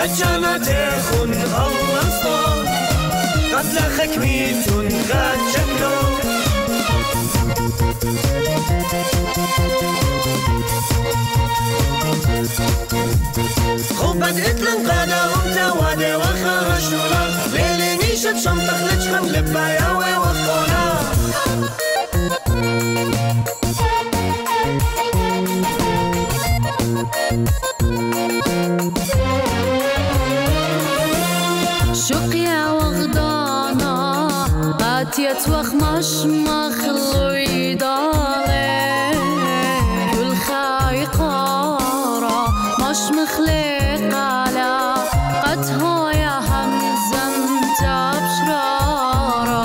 خجانا تخون الله صار قتل خكميتون غاد شكلو خوبت اتلن قادا ومتوادي وخرشولا ليلي نيشت شمتخ لجخم لباياوي وخونا شقيا وغدانا قاتيت وخمش مخلوي دالي كل خاي قارا مش مخليق على قدها يا همزة بشرارا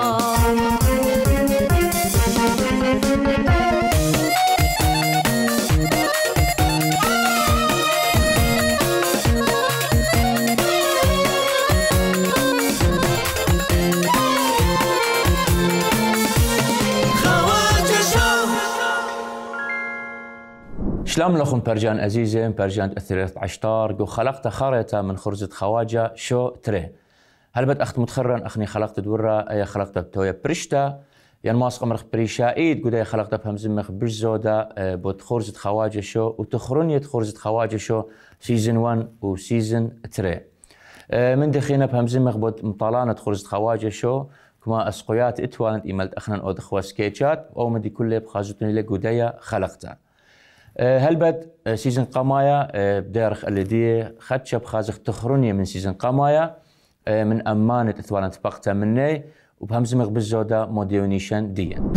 شلام لكم برجان عزيزة برجان أثريت عشتار جو خلقت خارطة من خرزة خواجة شو تري هل بد أخت متخرن أخني خلقت دورة أي خلقت بتويا برشتا ين ماسق مرخ بريشايد قد أي خلقت بهمزمخ برزودة بود خرزة خواجة شو وتخرنية خرزة خواجة شو سيزن 1 وسيزن 3 من دخينا بهمزمخ بود مطالانة خرزة خواجة شو كما أسقيات إتوانت إيمالت أخنا أو دخوا سكيتشات أو مدي كله بخازتني لك قد خلقتها هل بد سيزن قمايا بدارخ اللي خدشة بخازخ تخرنية من سيزن قمايا من أمانة إثوانة بقتا مني وبهمزمغ بالزودة موديونيشن ديا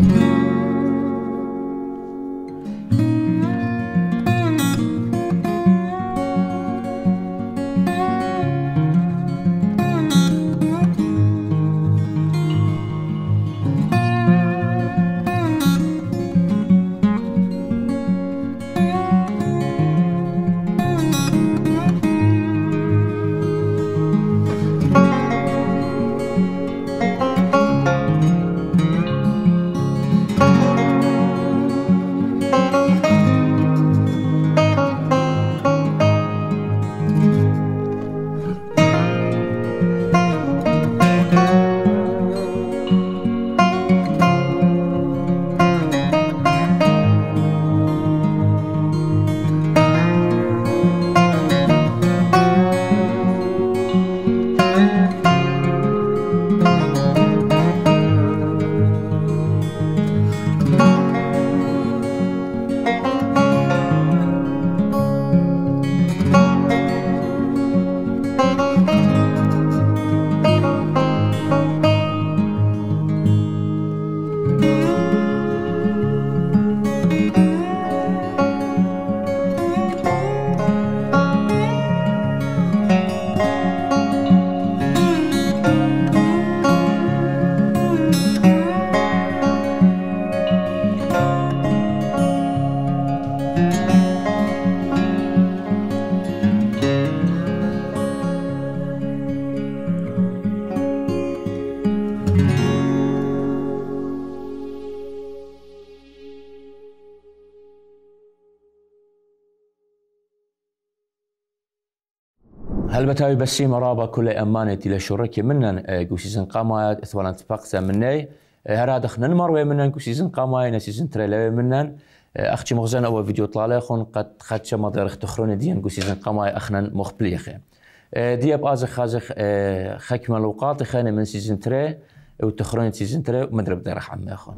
هل بتاوي بسي مرابا كل أمانتي لشركة منن قوسيزن قامات إثوانات بقتا مني هرادخ نمروي منن قوسيزن قاماي نسيزن تريلوي منن أختي مغزان أول فيديو طلالي خون قد خدش مدارخ تخرون ديان قوسيزن قاماي أخنا مخبليخي دي بازخ خازخ خكمة الوقات خانة من سيزن تري وتخرون سيزن تري ومدرب دارخ عمي أخون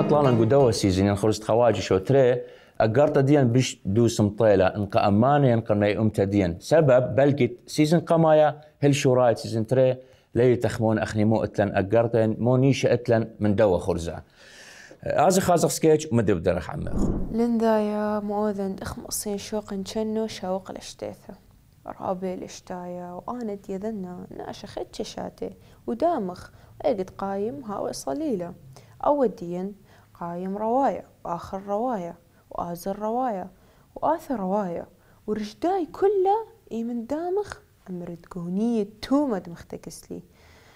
طلانا نقول سيزن خرجت خواجي شو تري أقرت ديان بش دوس مطيلة إنقا أمانة إنقا ناي أمتدين سبب بلقيت سيزن قمايا هل شو رايت سيزن تري لي تخمون أخني مو أتلن أقرتن مو نيشة أتلن من دوا خرزة هذا خازق سكيتش ومدري بدرخ عمي أخو لندايا مؤذن أخم أصين شوق نشنو شوق الاشتاثة رابي الاشتايا وأنا ديذنا ناشا خدش شاتي ودامخ أجد قايم هاوي صليلة أوديا قايم رواية وآخر رواية وآزر رواية وآثر رواية ورجداي كله من دامخ أمرد قونية تومد مختكس لي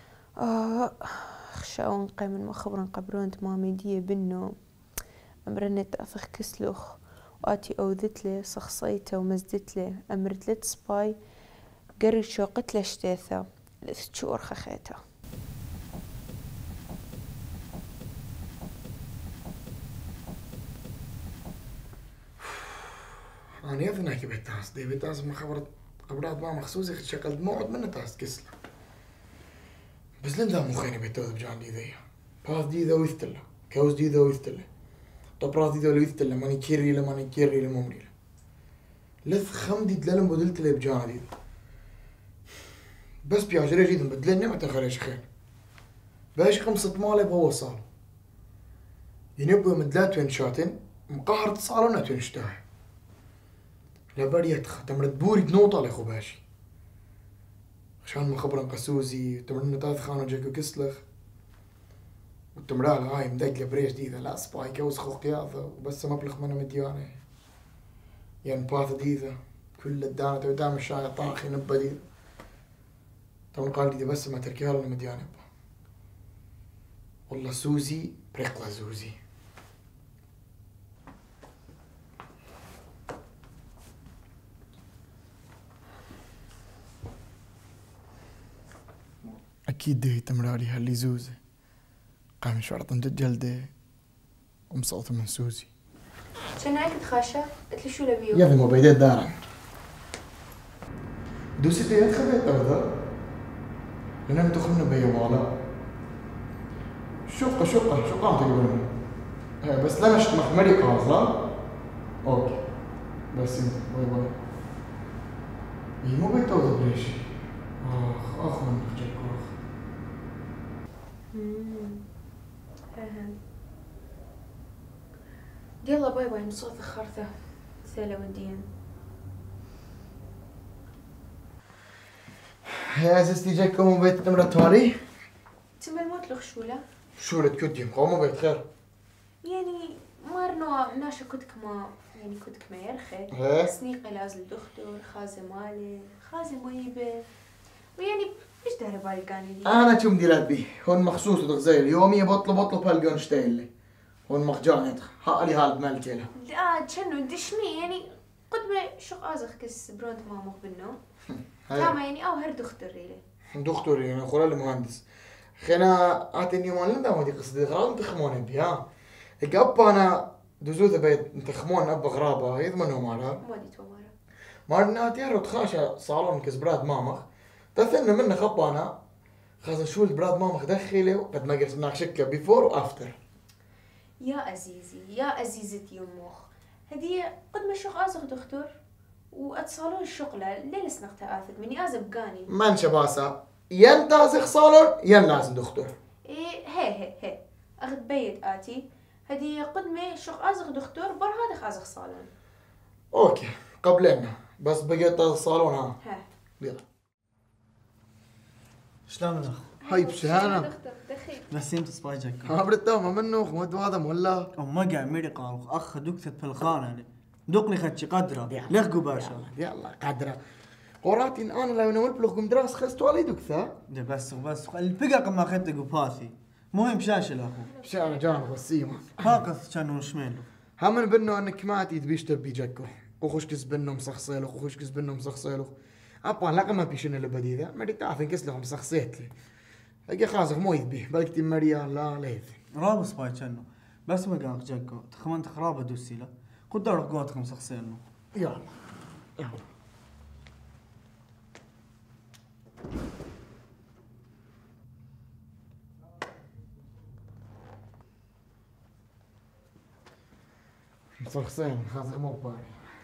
خشاون قيم مخبرن قبرون تمامي دي بنو أمرنت أثخ كسلوخ وآتي أوذت لي صخصيته ومزدت لي أمرت لت سباي قرر شوقت لشتيثة لث شور خخيته أنا يظن هيك بتاس دي بتاس ما خبرت قبرات ما مخصوص يخد شكل موعد منه تاس كسلة بس لين ذا مخيني بيتوذ بجان دي ذي باث دي ذا ويثتله كوز دي ذا ويثتله طبرات دي ذا ويثتله ماني كيري له ماني كيري له ممري له لث خمدي دلالم بدلت له بجان دي بس بيعجري جيدا بدلني ما تخريش خير باش 5 مالي بهو صار ينبو مدلات وين شاتن مقهر تصالونا وين اشتاهي لا بريتخ تمرد بوري دنوطة لخو باشي عشان ما خبرن قسوزي وتمرنا تاث خانو جاكو كسلخ والتمرال هاي مدق لبريش ديذا لا سباي كوز خو قياضة وبس مبلغ منه مديانة ين باث ديذا كل الدانة ودام الشاي طاخي نبا ديذا طبعا قال ديذا بس ما تركيها لنا مديانة والله سوزي بريقلا زوزي أكيد دي تمراري هاللي زوزة قام شرطا جلده ومصوت من سوزي شنو هيك تخاشى؟ قلت لي شو لبيو؟ يا ذي موبايلات دارا دوسي دي خبيت أبدا لأنهم تخمنا بيا والا شقة قام تقولون بس لا مش مخمري قاصة أوكي بس باي باي هي مو بيتوضى بريش أخ من نخجلك أخ يلا باي باي مصوت خرثة سالة ودين يا أساستي جاكم بيت نمرة توالي تمر موت شولة شو اللي تكديم قوموا بيت خير يعني مارنو ناشا كدكما يعني كدكما يرخي سنيقة لازل دكتور خازة مالي خازة مهيبة ويعني ايش داري بالقاني دي أنا شو مديرات بيه هون مخصوص تغزي اليومي بطلب بهالقون شتايلي هون مخجانة هالي هالد مالكيلا لا تشنو دشمي يعني قدمة شق آزخ كس برونت ما مقبلنو كاما يعني أو هر دكتور ريلي دكتور يعني خلال المهندس خنا أعطيني يوم لنا ودي قصدي غرام تخمون بيها أبا أنا دزوذ بيت تخمون أبا غرابة يضمنوا مالها مودي تومارا مارنا تيارو تخاشى صالون كزبراد مامخ تثنى منه خبانا خاصة شو البراد مامخ دخيله قد ما قلت هناك شكة بيفور وأفتر يا عزيزي يا عزيزتي يموخ هدي قد ما شق آزخ دكتور واتصالون الشغلة ليه لسنقتها آثد مني آزب قاني من شباسة ين تازخ صالون ين لازم دكتور إيه هي أخذ بيت آتي هدي قدمة شق آزخ دكتور بر هذا آزخ صالون أوكي قبلنا بس بقيت الصالون ها يلا شلون الاخ؟ هاي بشهانة دكتور دخيل نسيمت سبايجك عبرت ما منه خمد هذا ولا ما قاعد ميري قال اخ دكتت في الخانه دقني خدش قدره لغقوا باشا يلا قدره قراتي انا لو نول بلغكم دراس خستوا علي دكتها ده بس البقى ما اخذت قباثي مهم شاشه الاخو بشانة جانب السيمة فاقص كانوا شميلو هم بنو انك ما تبيش تبي جكو وخش كسبنهم مسخصيلو وخش كسبنهم مسخصيلو ابا لا ما بيشن اللي بديده ما تعرفين كسلهم مسخصيت لي اجي خازق مو يذبي بالك مريال لا ليث رابس باي كانو بس ما قالك جكو تخمنت خرابه دوسيله قدر قوتكم مسخصينو يلا مصرخصين خاصك مو باري.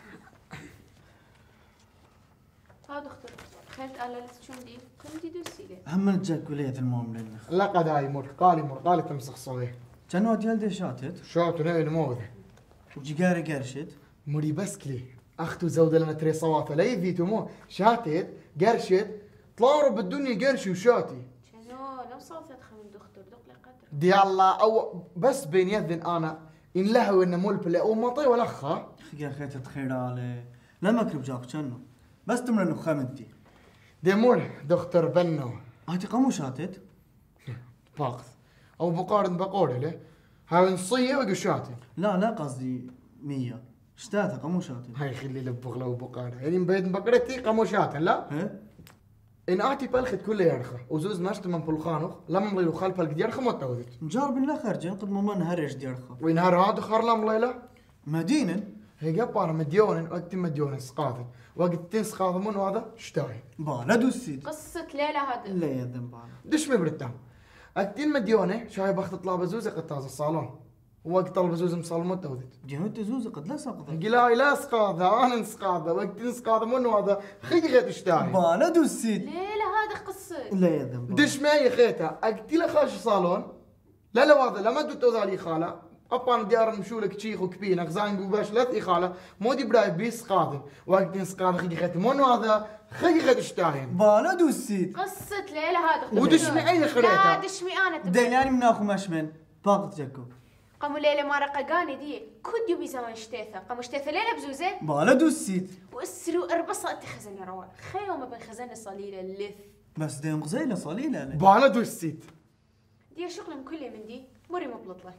ها دكتور خلت على لتشوندي كنتي دوسيلي هم نتجاك وليت المهم لنخ لا قد هاي مر قالي تمسخ صوي. كانوا ديال شاتت شاتو ناوي نموذج. وجيجاري قرشت مري بسكلي اختو زود لنا تري صواته لا يفيتو مو شاتت قرشت طلعوا بالدنيا قرشي وشاتي. شنو لو صوتت خمن دكتور دق لي قدر. دي الله او بس بين يذن انا ان لهو انه مول بلا ومطي ولا خا. يا اخي تتخيل عليه لما كرب جاك كانوا بس تمر انه خامنتي. دي مول دكتور بنو. هاتي قامو شاتت؟ باقث او بقارن بقول له هاي نصيه وقشاتي. لا قصدي 100 شتاتها قامو شاتت. هاي خلي لبغله وبقاره يعني بيت بقرتي قموشات لا ها؟ ان اعطي بالخت كله يرخى وزوز ناشط من بلخانوخ لما مليلو خالف بالك يرخى ما تودت نجارب لا خرجن قد ما نهرج ديرخه وين هار هذا خار لام ليله مدينه هي قبار مديون وقت مديون سقاطه وقت تنسقاطه من هذا شتاي بالا دوسيت قصة ليلة هذا لا يا ذنبان دش مبرتام اكتين مديونه شاي بخت طلع بزوزه قد تاز الصالون وقت طلب بزوز مصال ما تودت جهود زوزة قد لا سقطت قلاي لا سقاطه انا نسقاطه وقت نسقاطه من هذا خيغت اشتاي بالا دوسيت ليلة هذا قصة لا يا ذنبان دش معي خيتها اقتل خاش صالون لا هذا لما دوتو ذالي خاله ابان ديار مشولك شيخ وكبين اغزان قباش لا خاله مودي براي بيس قاضي وقت نسقاط خيغت من هذا خيغت اشتاين بالا دوسيت قصة ليلة هذا ودش معي خريتها لا دش معي انا ديلاني من اخو مشمن باقت جاكو قاموا ليلة ما رققاني دي كد يبي زمان شتيثة قاموا شتيثة ليلة بزوزة بالا دوسيت واسرو اربصة انت خزني روا خيو ما بين خزني صليلة اللث بس دين غزيلة صليلة أنا بالا دوسيت دي شغلهم كله من دي مري مبلطلة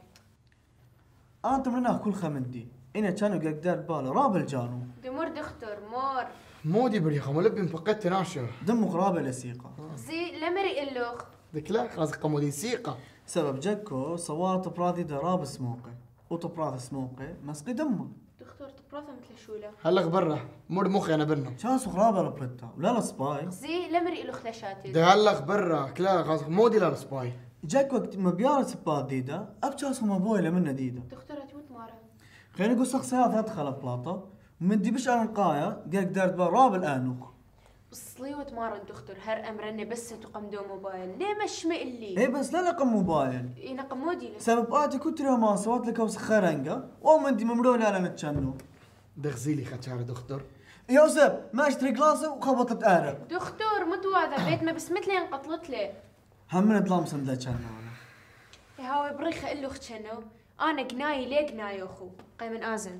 أنت منها كل خمندي إنا كانوا قدر بالا راب الجانو دي مر دكتور مر مودي بريخه ملبي مفقدت ناشر دم قرابة لسيقة زي لمري اللوخ ذيك لا خلاص قمودي سيقه سبب جاكو صوات برادي دراب سموقه وطبراث سموقه مسقي دمه دكتور تبراثة مثل شولة هلق برا مر مخي انا بنو شاسو قرابة لبرتا ولا لسباي زي لمري اللوخ لشاتي ده هلق برا كلا خلاص مودي لا سباي جاك وقت ما بيار سبات ديدا أبشاسو ما بوي لمنا ديدا دكتورة تموت مارا خلينا نقول شخصيات هدخل بلاطة ومن دي بش على نقايا قال قدرت براب الآنوخ بصليوة مارا الدكتور هر امرني بس تقمدو موبايل ليه مش مقلي إيه بس لا لقم موبايل انا قمودي لك سبب آتي كتر ما صوت لك وسخرنجا ومن دي ممرون على نتشنو دغزيلي خشار دكتور يوسف ما اشتري قلاصه وخبطت أعرب دكتور متواضع بيت ما بس مثلي انقطلت لي هم نظلام سندلا كان أنا يا هاوي بريخة اللوخ شنو انا قناي ليه قناي اخو قيمن ازن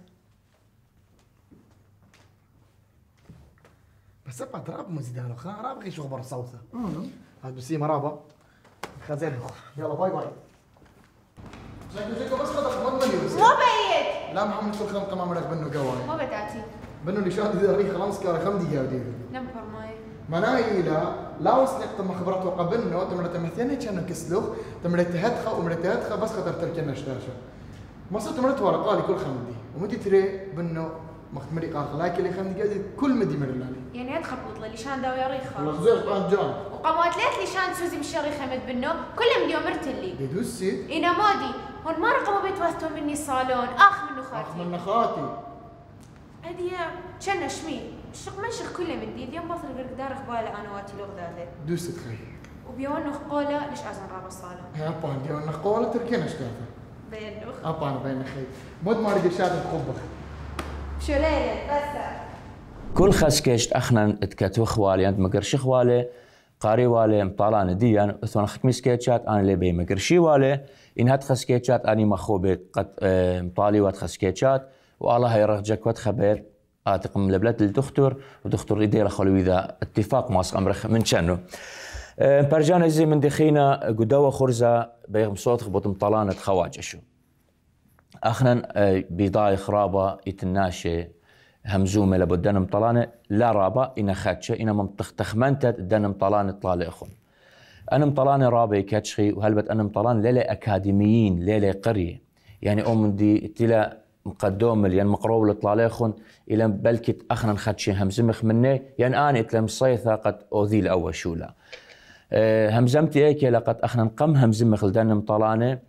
بس ابعد راب مزيدانو خا راب غي شو خبر صوته هاد بسيمه رابا خزين يلا باي باي شكو بس خدك ما تمنيوز مو بيت لا محمد كل خلم قمام لك بنو قواي مو بتاتي بنو اللي شاد ذي الريخ خلاص كاره خم دقيقه ودي نمبر ماي مناي لا وصلت ما خبرته قبلنا تمرت مثلين كانوا كسلوخ تمرت هدخه ومرت هدخه بس خطر تركنا شتاشه ما صرت مرت ورا قالي كل خمدي ومدي تري بنو مختمري قال لايك اللي خمدي قال كل مدي من اللالي يعني ادخل لي شان داوي ريخه والله قان جان وقامت ليت لي شان سوزي مش ريخه مد بنو كلهم ديو مرتلي يدوسي انا مودي هون ما رقموا بيت وثتوا مني صالون اخ منو خالتي من خاتي هدي كنا شمي الشق منشخ كله من دي اليوم بطل قدار قبالة انا واتي لغ ذا دوست تخيل وبيون قوله ليش ازن راب الصالون هي ابان ديو نقوله تركينا اشتافه بينوخ ابان بين خير مود ما رجع شاد القبخ شو ليلة بس كل خسكشت اخنا اتكتو خوالي انت مقرشي خوالي قاري والي مطالان ديان اثوان خكمي سكيتشات انا اللي بي مقرشي والي ان هاد خسكيتشات اني مخوبت قد مطالي وات خسكيتشات والله يرجعك وات خبر اتقم لبلات الدكتور ودكتور يدير خلو اذا اتفاق ماس امرخ من شنو برجان زي من دخينا قدوه خرزه بيغم صوت خبط مطالانه خواجه شو اخنا بيضاي خرابه يتناشي همزومه لبدن مطلانه لا رابا إن خاتشه إن منطق تخمنت دن مطلانه طلال اخون انا مطلانه رابا كاتشخي وهلبت انا مطلانه ليله اكاديميين ليله قريه يعني ام دي تلا مقدوم يعني مقروب لطلال اخون الى بلكت اخنا خاتشه همزمخ مني يعني انا اتلم صيثه قد اوذي الاول شولا همزمتي هيك لقد اخنا قم همزمخ لدن مطلانه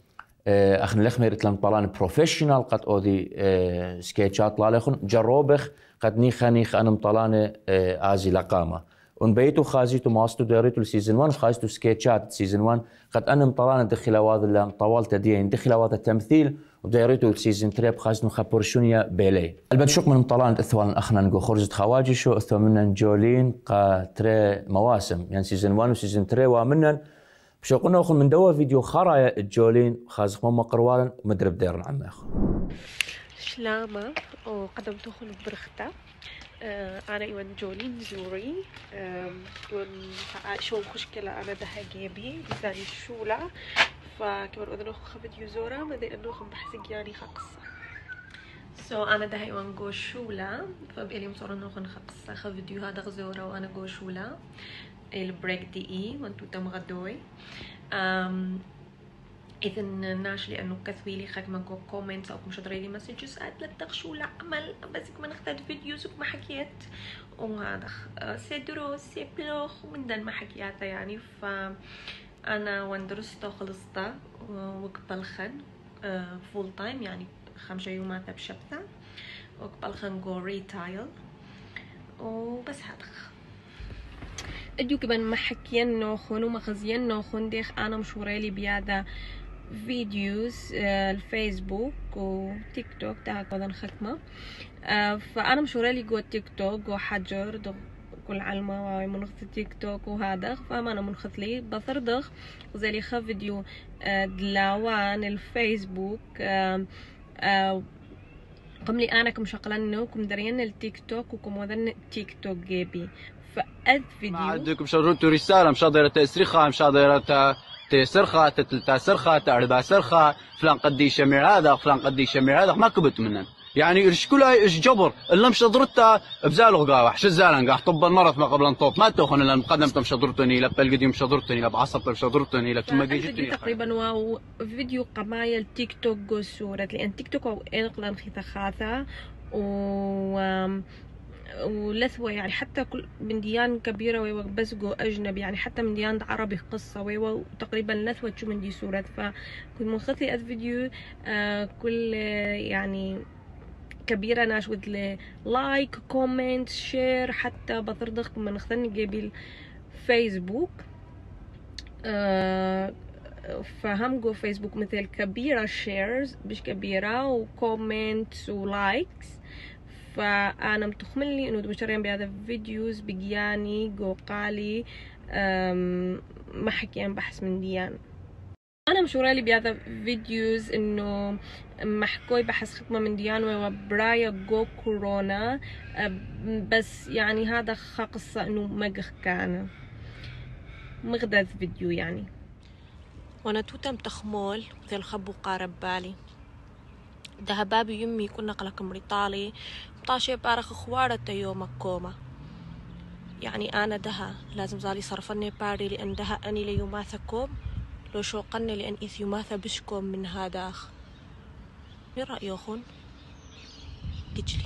اخن لخمير تلم طلان بروفيشنال قد اودي سكيتشات لالخن جروبخ قد نيخ انا مطلانه ازي لقامه ونبيتو خازيتو ماستو داريتو السيزون 1 خازيتو سكيتشات سيزون 1 قد انا مطلانه دخل هذا اللي طوالت ديين دخل هذا التمثيل ودايريتو السيزون 3 خازنو خبرشونيا بيلي البد شوق من مطلانه اثوان اخنا نقو خرجت خواجي شو اثو منن جولين قا تري مواسم يعني سيزون 1 وسيزون 3 ومنن بشوقنا اخو من دوا فيديو خرايا الجولين خازق ماما قروان مدرب ديرن عم اخو شلامة وقدمت اخو برختا انا ايوان جولين زوري شو مشكلة انا ده جيبي بثاني الشولة فكمان اذن اخو خبت يوزورا مدي انه خم بحسك يعني خقصة انا ده ايوان جو شولة فبقالي مصورة انه خقصة خ فيديو هذا غزورة وانا جو شولة البريك دي اي وانتو تم غدوي اذن ناش لانه كثويلي خاك منكو كومنتس او مش دريلي مسجز لا تغشوا لا عمل بس كمان اختار فيديوز وما حكيت وهذا سيدرو سيبلوخ من دان ما حكياتا يعني فانا وندرستا وخلصتا وقبل خن فول تايم يعني 5 يومات بشبثة وقبل خن جو ريتايل وبس هذا اديو كمان ما حكيان نوخون وما خزيان نوخون ديخ انا مشوريلي بيادا فيديوز الفيسبوك وتيك توك تاع كذا ختمه فانا مشوريلي جو تيك توك جو حجر كل علمة منخذ تيك توك وهذا فما انا منخذ لي بثردخ زي لي خا فيديو دلاوان الفيسبوك قملي انا كم شغلانو كم دريان التيك توك وكم وذن تيك توك جيبي فأذ فيديو ما عندكم شرطوا رسالة مش قادرة تسرخها مش قادرة تسرخها تسرخها تعرضها سرخها فلان قدي شمير هذا فلان قدي شمير هذا ما كبت منن يعني ايش كلها ايش جبر اللي مش قدرتها بزالغ قاوح شو زالن قاح طب المرض ما قبل نطوط ما تاخذ الا مقدمته مش قدرتني لا بالقديم مش قدرتني لا بعصبته مش قدرتني لا كما جيتني تقريبا واو فيديو قمايا التيك توك جو صورة لان تيك توك او انقلان خيثا خاثة ولثوة يعني حتى كل من ديان كبيرة ويوا بس جو أجنبي يعني حتى من ديان عربي قصة ويوا تقريبا لثوة شو من دي صورة فكنت منخطي الفيديو كل يعني كبيرة ناش ود لايك كومنت شير حتى بطردخ من خثني جيبي الفيسبوك فهم جو فيسبوك مثل كبيرة شيرز مش كبيرة وكومنتس ولايكس فانا متخملي انه بشرين بهذا فيديوز بجياني جو قالي ما حكيان بحث من ديان انا مشورالي بهذا فيديوز انه محكوي بحث خدمه من ديان وبرايا جو كورونا بس يعني هذا قصه انه مجخ كان مغدث فيديو يعني وانا توتم تخمول مثل خبو قارب بالي ده بابي يمي كنا قلقم ريطالي طاشي بارخ خوارة يوم كوما يعني أنا دها لازم زالي صرفني باري لأن دها أني ليوماثكم لو شوقني لأن إذ يوماث بشكم من هذاخ من رأيكم قجلي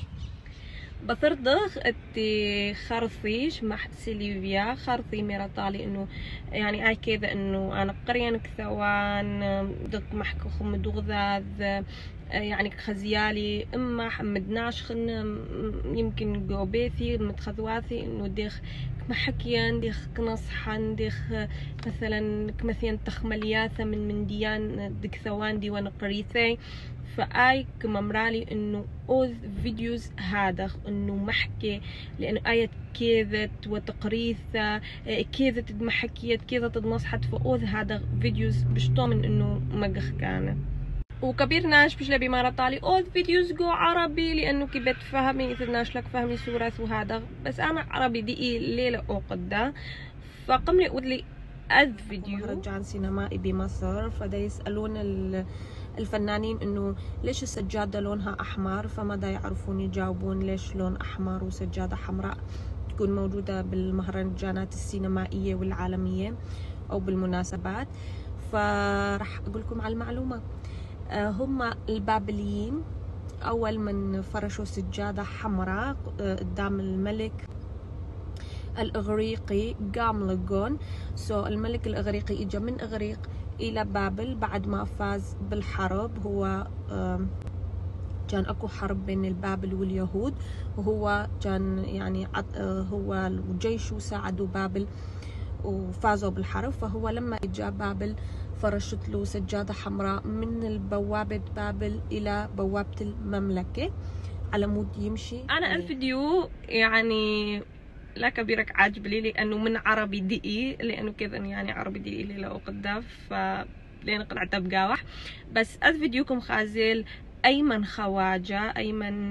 بثردخ اتي خرطيش مع سيليفيا خرطي ميرطالي انه يعني اي كذا انه انا قريان كثوان دق محكو خمدو غذاذ يعني خزيالي اما حمدناش خن يمكن جوبيثي متخذواثي انه ديخ محكيان ديخ كنصحان ديخ مثلا كمثيان تخملياثة من ديان دك ثوان دي وانا قريثي فاي كممرالي انه اوذ فيديوز هذا انه محكي لانه اية كيذت وتقريثة كيذت محكيت كيذت نصحت فاوذ هذا فيديوز بشطومن انه مقخ كان وكبير ناش بش لبي مرة طالي اوذ فيديوز جو عربي لانه كي بتفهمي اذا ناش لك فهمي سورة وهذا بس انا عربي دي ليلة اوقدا فقم لي اذ لي اذ فيديو مهرجان سينمائي بمصر فدا يسألون الفنانين انه ليش السجادة لونها احمر فماذا يعرفون يجاوبون ليش لون احمر وسجادة حمراء تكون موجودة بالمهرجانات السينمائية والعالمية او بالمناسبات فراح اقول لكم على المعلومة هم البابليين اول من فرشوا سجادة حمراء قدام الملك الاغريقي جاملغون الملك الاغريقي اجى من اغريق إلى بابل بعد ما فاز بالحرب. هو كان اكو حرب بين البابل واليهود، وهو كان يعني هو وجيشه ساعدوا بابل وفازوا بالحرب. فهو لما جاء بابل فرشت له سجادة حمراء من بوابة بابل إلى بوابة المملكة على مود يمشي. أنا الفيديو يعني لا كبيرك عاجب لي لأنه من عربي دقيق، لأنه كذا يعني عربي دقيق اللي لو قداف فلين قنعت بقاوح. بس الفيديوكم خازل أيمن خواجة، أيمن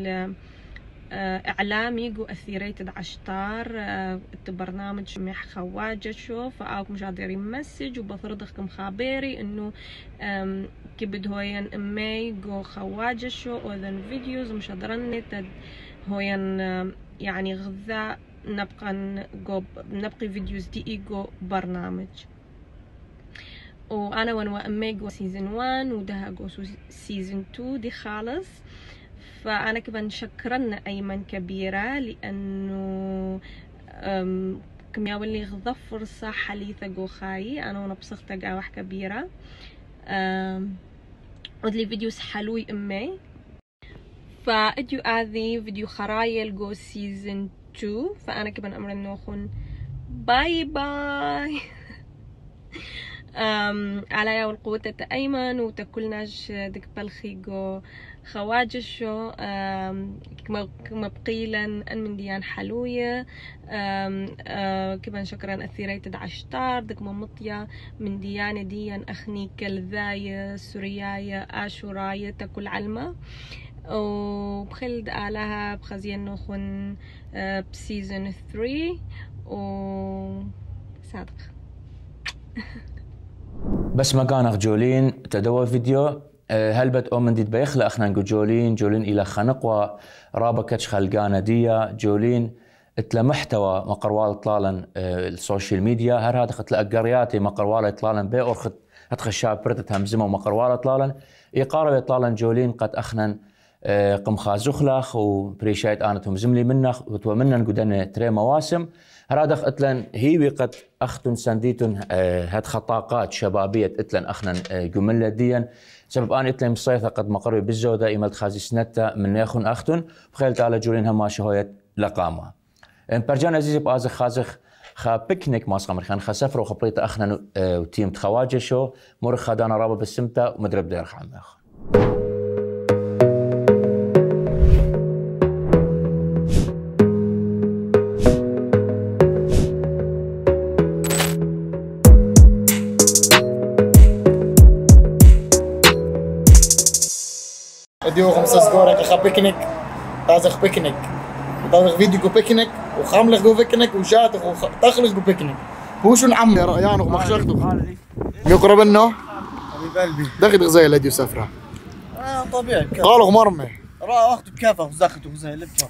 إعلامي جو أثيرية عشتار برنامج مح خواجة شو فأوك مش قادر يمسج وبفرضكم خابري إنه كبد هوين أمي جو خواجة شو وذن فيديوز مش قادرني هوين يعني غذاء نبقي فيديوز دي جو برنامج. وانا وأمي جو سيزن 1 وده جو سيزن 2 دي خالص. فانا كمان شكرنا ايمن كبيرة لانه كم يولي غضب فرصة حليثة جو خاي انا ونبسخت قاوح كبيرة. ودلي فيديوز حلوي امي. فاديو هذه فيديو خرايل جو سيزن 2. فانا كمان امر نوخن باي باي. على يا والقوة أيمن وتكلناش دك بلخي جو خواجة شو كما بقيلا أن من ديان حلوية. كمان شكرا أثيرية عشتار دك ممطية من ديانة ديان أخني كالذاية سورياية آشوراية تكل علمة. وبخلد آلها بخزين نوخن بسيزن 3 وصادق. بس ما كان جولين تدوى فيديو هلبت أومن ديت بيخلق اخنا نقول جولين إلى خنقوة رابكتش خلقانة ديا جولين اتلا محتوى مقروال طلالن السوشيال ميديا هر هذا خطلق قرياتي مقروال طلالن بي أرخت هتخشاب برتت همزمة ومقروال طلالن يقارب طلالن جولين قد اخنا قم خازوخلخ وبريشايت آنتهم زملي منخ وتومنن قدن تري مواسم هرادخ اتلن هي قد اختن سنديتن هاد خطاقات شبابيه اتلن اخنا جمله ديا سبب ان اتلن مصيثه قد مقرب بالزوده ايمال خازي سنتا من ياخن اختن بخيلت على جولين هما شهويه لقامه برجان عزيزي بازخ خازخ خا بيكنيك ماسقمر خان خسفر وخبريت اخنا وتيم تخواجه شو مر خدانا رابا بالسمتا ومدرب دير خامخ. اديو 5 سكورك اخا بيكنيك تازخ بيكنيك طازخ فيديو جو بيكنيك وخاملخ جو بيكنيك وشاتخ وتخلخ جو بيكنيك هو شو نعم يا رأيانو مخشختو يقرب لنا حبيب قلبي دخل غزاية الاديو سفرة طبيعي قالوا مرمي راه اخذ بكافة وزاخت وغزاية لبكافة.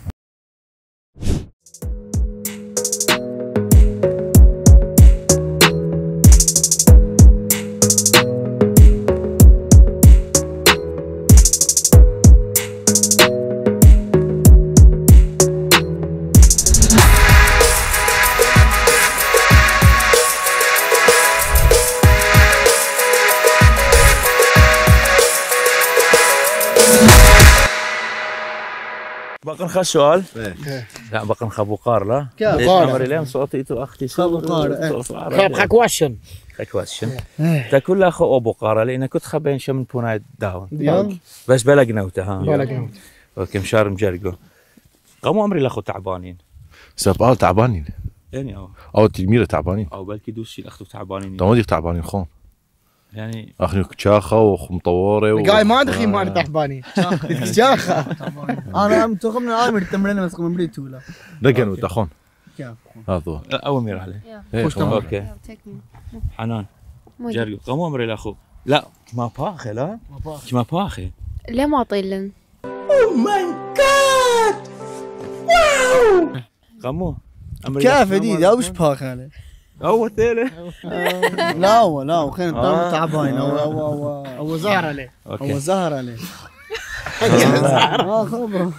بقى نخ سؤال؟ لا بقى نخ بقار لا؟ بقار اليوم صوتي تو اختي بقار خكواشن تاكل اخو بقار لان كنت خبين شو من بونايت داون بس بلقنوته ها اوكي مشار مجرقو قاموا امري لاخو تعبانين سبقال تعبانين يعني او تلميذ تعبانين او بلكي دوسي الاخو تعبانين تمودي تعبانين خون يعني اخني كشاخه ومطوره قاي ما دخي ما تعبانين كشاخه انا متخمن امر التمرين بس من بريتو لا دقن وتخون هذا اول مير عليه اوكي حنان جرقو قاموا امري الاخو لا ما باخي لا ما باخي ليه ما طيلن او ماي جاد واو قاموا كيف جديد او مش باخ عليه هو الثالث لا وخين تعبان هو زهر عليه هو زهر عليه خبر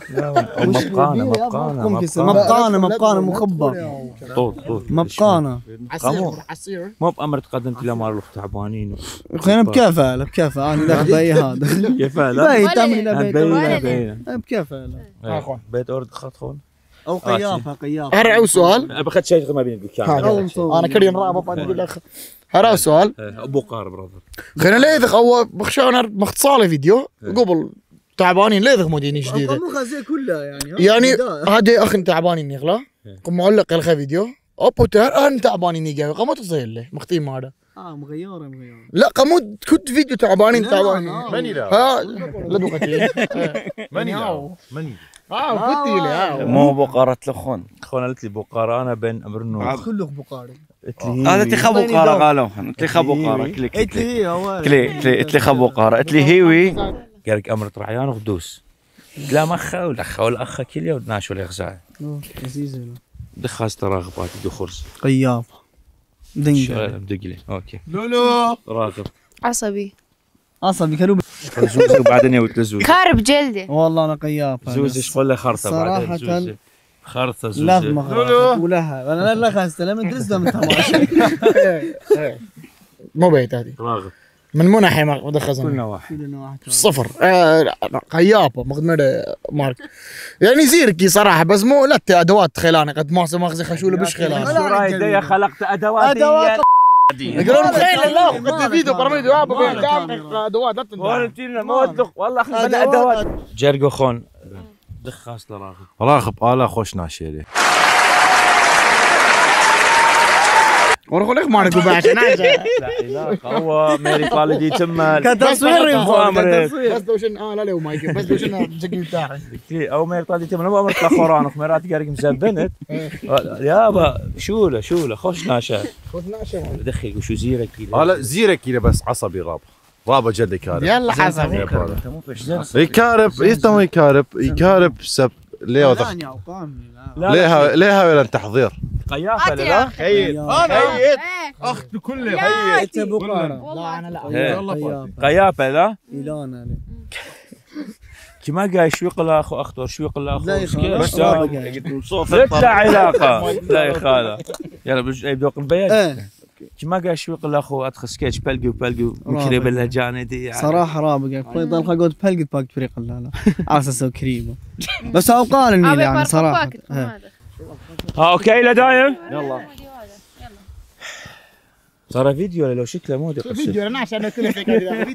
مبقانا مخبر طول مبقانا مو بأمر تقدمت إلى مال الأخت تعبانين خلينا بكافة أنا لا بأي هذا كفالة بيت تعمل بكافة بيت أورد خطخون أو قيافة هرعوا سؤال بخد شيء ما بين بالكامل أنا كريم رابط أقول لك هرعوا سؤال أبو قار براذر خلينا ليذخ أو بخشانا مختصار فيديو قبل تعبانين ليذخ موديني جديدة زي كلها يعني هذا أخ تعبانين يغلا قم معلق الخ فيديو أبوتر أنا تعبانين يجي قاموا تصير له مختيم هذا مغيرة لا قاموا كنت فيديو تعبانين ماني لا ها لا دوقتي ماني ماني كنت لي مو بقارة لخون خون قالت لي بقارة أنا بين أمرنو كله بقاري هذا تخبو قارة قالوا تخبو قارة كلي خبو قارة اتلي هيوي قال لك أمرت رعيان وغدوس لا مخا ولخا والأخ كليا ودناش ولا يغزاي دخاز تراغبات دخرس قياف دقلي اوكي لولو راغب عصبي كانوا زوزي وبعدين يوتلزوز خارب جلدي والله انا قياف زوزي ايش قول له خرطه صراحة بعدين خرطه زوزي لازم ولها انا لا خاست لما درست من تماشي مو بيت هذه راغب من مناحي مدخزن كلنا واحد صفر قيافه مقدمه مارك يعني زيركي صراحه بس مو لا ادوات خيلاني قد ما ماخذ خشوله بش خيلاني شو رايك خلقت ادوات يقولون خيل لا قد فيديو برميدو ادوات لا تنتهي والله اخذنا ادوات جرجو خون دخاس راغب آلا خوش ناشيلي ورخو ليك ما نقول بعد لا هو ميري طالدي تم كتصوير بس دوشن لا لا ومايك بس دوشن جاكي بتاعي او ميري طالدي تم لو امرت اخوران وخمرات قارق مزبنت يابا شوله خوش ناشا دخيل وشو زيرك لا زيرك كذا بس عصبي رابا جلد يكارب يلا حسب يكارب سب ليه ليه ولا تحضير قيافه لا خيل اخت كله انت بقارة لا انا لا قيافه لا انا كما قال شويق الاخ واخطر شويق الاخ بس لا علاقه لا يا خاله يلا بدوق البيت كما قال شويق الاخ وادخل سكيتش بلقي وكريب اللهجانه دي صراحه رابق طلع قود بلقي باك فريق لا على اساس كريمه بس هو قال اني يعني صراحه اوكي لا دايم يلا صار فيديو لو شكله مو دقيق فيديو انا عشان كله فيك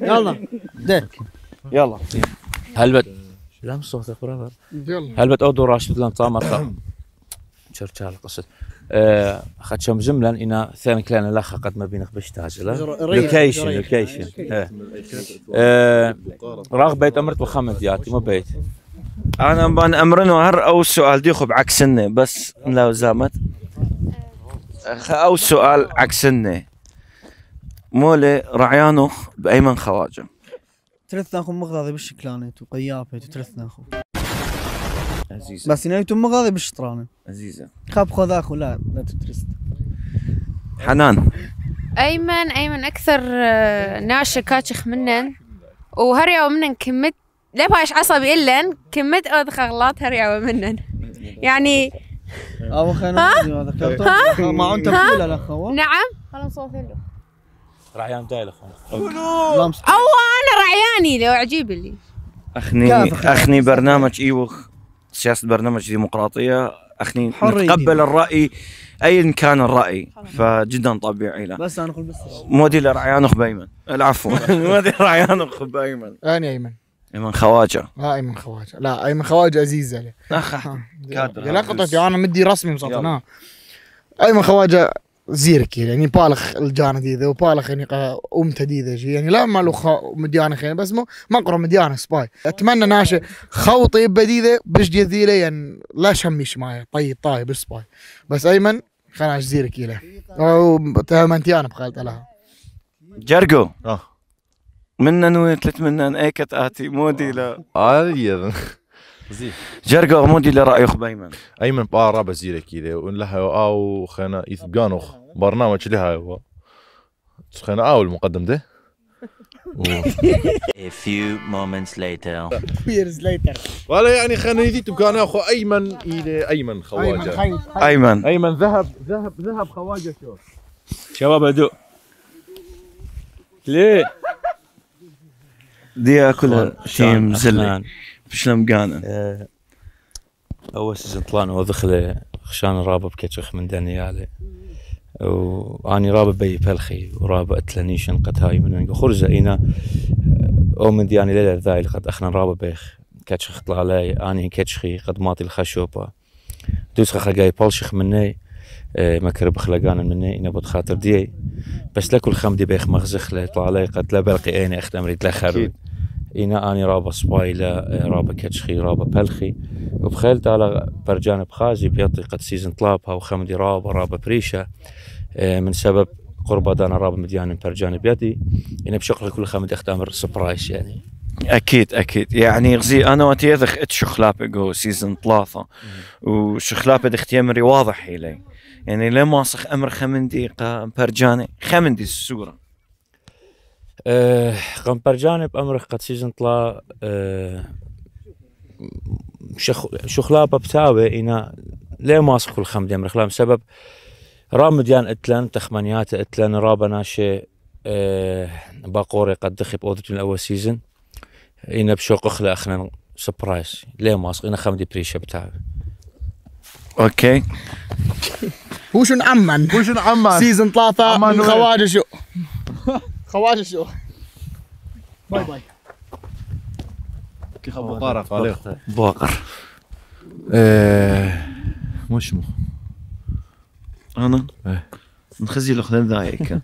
يلا هلبت لا مش صوتك برافو هلبت اودو راشد لان طامر شرشال قصه اخذ شم زملا انا ثاني كلان الاخ قد ما بينك بشتاج لوكيشن راغ بيت امرت بخمد ياتي مو بيت انا بان امرنو هر او سؤال ديخو بعكسني بس لا زامت او سؤال عكسني مولي رعيانو بايمن خواجه ثلاث مغاضي بالشكلانيت وقيافه ثلاث اخو عزيزه بس نايتو مغاضي بالشطرانه عزيزه خاب خذ اخو لا تترست حنان ايمن اكثر ناشا كاتشخ منن وهريا منن كمت لا باش عصبي إلا كمت أدخل غلط هريا منن يعني أو خلنا ما أنت تقول الأخوة نعم خلنا نصوت له رعيان دايل أخوان أو أنا رعياني لو عجيب لي أخني برنامج إيوخ سياسة برنامج ديمقراطية أخني نتقبل الرأي أيا كان الرأي فجدا طبيعي له بس أنا أقول بس مودي لرعيان أخ بأيمن العفو مودي لرعيان أخ بأيمن أنا أيمن خواجة أيمن خواجة لا أيمن خواجة عزيزة لي كادر لا قطعتي أنا مدي رسمي مصطفى أيمن خواجة زيركي يعني بالخ الجانة دي ذا وبالخ يعني أمته دي ذا جي يعني لا ما له مديانة خير بس ما قرر مديانة سباي أتمنى ناشئ خوطي بديدة بجدي ذي لي يعني لا شميش معي طاي بالسباي بس أيمن خلاص زيركي له أو تهمنتي أنا بخالت لها جرجو منا نويت منن ايكت اتي مودي لا جرجو مودي لرأي اخ بايمن ايمن بارا بزيرة كذا ونلها او خنا يثبقانوخ برنامج لها هو خنا او المقدم ده A few moments later. years later. ولا يعني خنيديت كان اخو ايمن الى ايمن خواجه. ايمن ذهب خواجه شو شباب هدوء. ليه؟ دي اكلها شيء مزلي شلون مقانن. اول سيزون طلعنا ودخله خشان رابط بكتشخ من دانيالي واني رابط بي بلخي ورابط اتلانيشن قد هاي من خرزه اينا او من دياني ليله ذاي قد اخنا رابط بيخ كتشخ طلع لي اني كتشخي قد ماطي الخشوبه دوس خلقاي بلشخ مني مكرب خلقان مني انا بود خاطر دي بس لكل خمدي بيخ مغزخ له طلع لي قد لا بلقي اين اخت امري تلخرود اينا اني رابط سبايلا رابط كتشخي رابط بلخي وبخيلت على برجان بخازي بيعطي قد سيزن طلابها وخمدي رابط بريشه من سبب قربة دانا رابط مديان برجان بيدي يعني بشغل كل خمدي اختامر سبرايز يعني اكيد يعني غزي انا وانتي يذخ شخلابه جو سيزن 3 وشخلابه اختيامري واضح لي يعني لما ماسخ امر خمندي برجاني خمندي الصوره قام برجاني بامر قد سيزن طلا شخلابه بتاوي انا ليه ماسخ كل خمدي امر خلام سبب رامديان اتلان تخمانيات اتلان رابنا شيء باقوري قد دخل بأوضتين الأول سيزن إنا بشوق أخلا أخنا سبرايز ليه ماسق إنا خمدي بريشة بتاعي أوكي وشن عمان سيزن 3 من خواجه شو باي باي كيف بقرة عليه باقر مش مو أنا نخزي الأخذان ذايك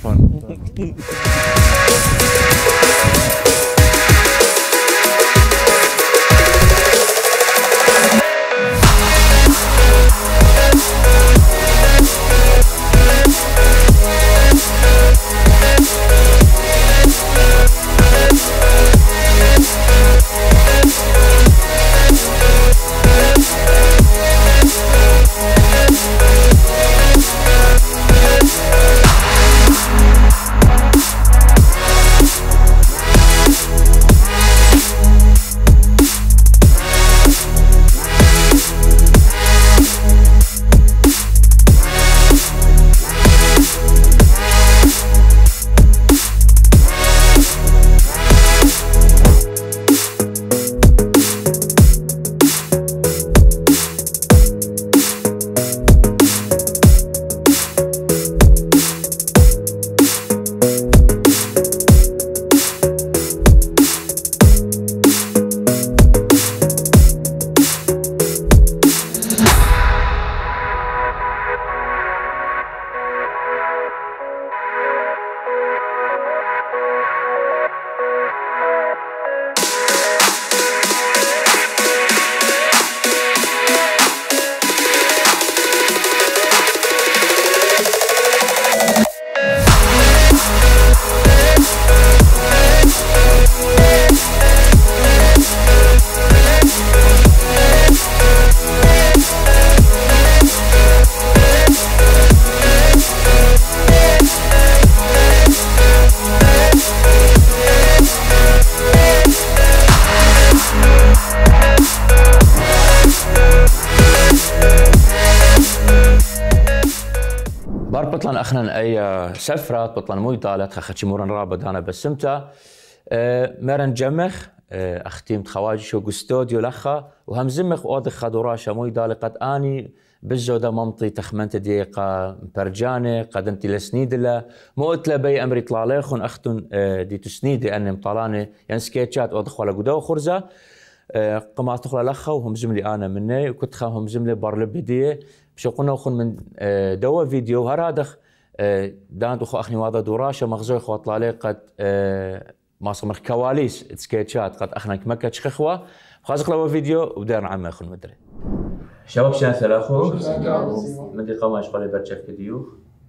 بطلنا اخنا اي سفرة بطلنا مو طالت خاخت مورن رابط انا بسمتا مرن جمخ اختيمت خواجي شو قستوديو لخا وهم زمخ اودخ خدوراشا مو دالقت اني بالزوده ممطي تخمنت دقيقه برجاني قدمتي لسنيدله مو قلت بي امري طلع ليخون اختن دي تسنيدي اني مطلاني يعني سكيتشات اودخ ولا قدو خرزه قمات تخلى لخا وهم زملي انا مني وكنت خاهم زملي بارلب هديه بشوقنا وخن من دوا فيديو هرادخ دانت اخو اخني واضح دوراشا مغزوي خو طلع لي قد ما صمر كواليس سكيتشات قد اخنا كمكه شخخوه خازق له فيديو ودار عم اخن مدري شباب شان ثلاثه مدري قماش قال برشف فيديو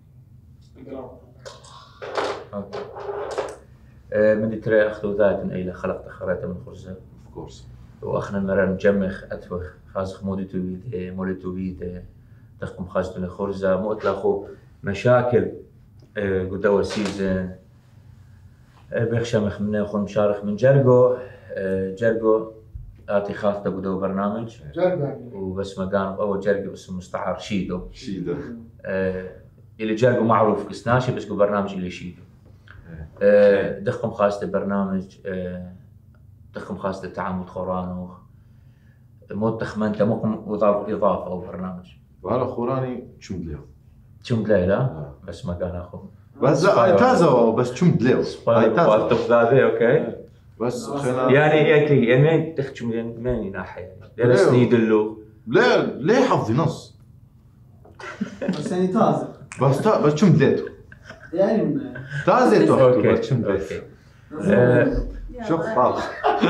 مدري ترى اخذوا ذات الى خلقت خريطه من خرزه اوف كورس واخنا مرة نجمخ اتوخ خازق مودي تويد مولي تويد تخكم خازت الخرزه مو اطلقوا مشاكل قدوا سيزن بيخشمخ من أخو مشارخ من جرجو. جرجو آتي خاطة بدو برنامج وبس مكان أول جرجو اسمه مستعار شيدو. اللي جرجو معروف كسناشي بس برنامج اللي شيدو. دخم خاصة برنامج دخم خاصة تعامد خورانو مو تخمنت مو إضافة أو برنامج. وهلا خوراني شمدليو. شمدليو لا بس مكان أخو. بس تازو بس شمدليو. هاي تازو. هذا أوكي. بس يعني مين تخشم مين ناحية يعني سنيد اللو ليه حفظي نص بس يعني تازه بس شمدليتو يعني تازيتو اوكي بس شمدليتو شوف خلاص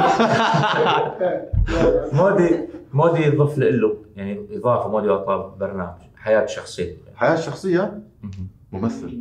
مودي يضيف له يعني إضافة مودي يعطى برنامج حياة شخصية. حياة شخصية ممثل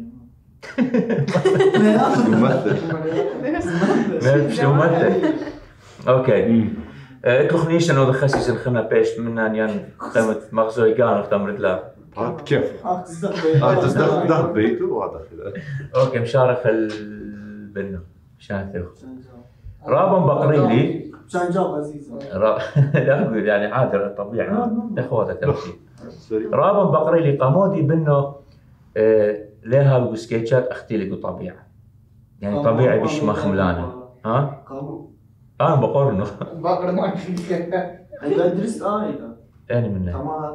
ممثل اوكي تخنيش انه دخسيس الخنا بيش منا يعني قيمة مغزوي كان اختمرت لا كيف تصدق بيته وهذا كذا اوكي مشارخ البنو شايف رابن بقريلي عشان جاب عزيز لا يعني عادي طبيعي اخواتك تمشي رابن بقريلي قمودي بنو ليها بسكيتشات اختي لي طبيعه يعني طبيعي بش ما خملانه ها انا بقارنه باقر ما انت درست يعني منه تمام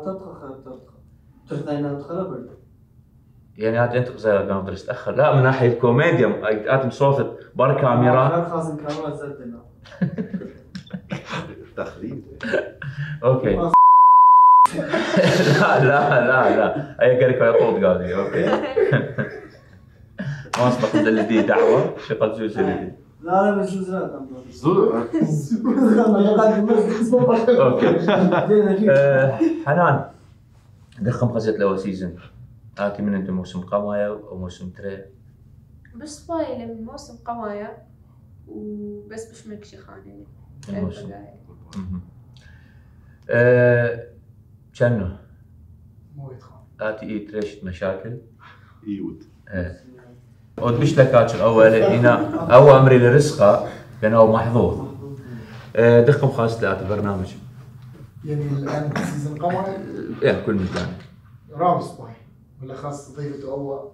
تدخل يعني انت زي كان درست اخر لا من ناحيه الكوميديا اتم صوت بار كاميرا خاص كاميرا زدنا تخليد اوكي لا اي قالك يطود قاضي اوكي ما اصبح دي دعوه شغل زوز دي لا بس زوز اوكي حنان دخم خزت له سيزون آتي من انتم موسم قمايا او موسم تري بس بايلة من موسم قمايا وبس مش مكشي خاني الموسم كانو آتي تريشت مشاكل ايود ود مش لكاتش اول هنا او امري لرزقه كان هو محظوظ دخم خاص ثلاث برنامج يعني الان سيزون قمر يعني كل مكان رامس باي ولا خاص ضيفته هو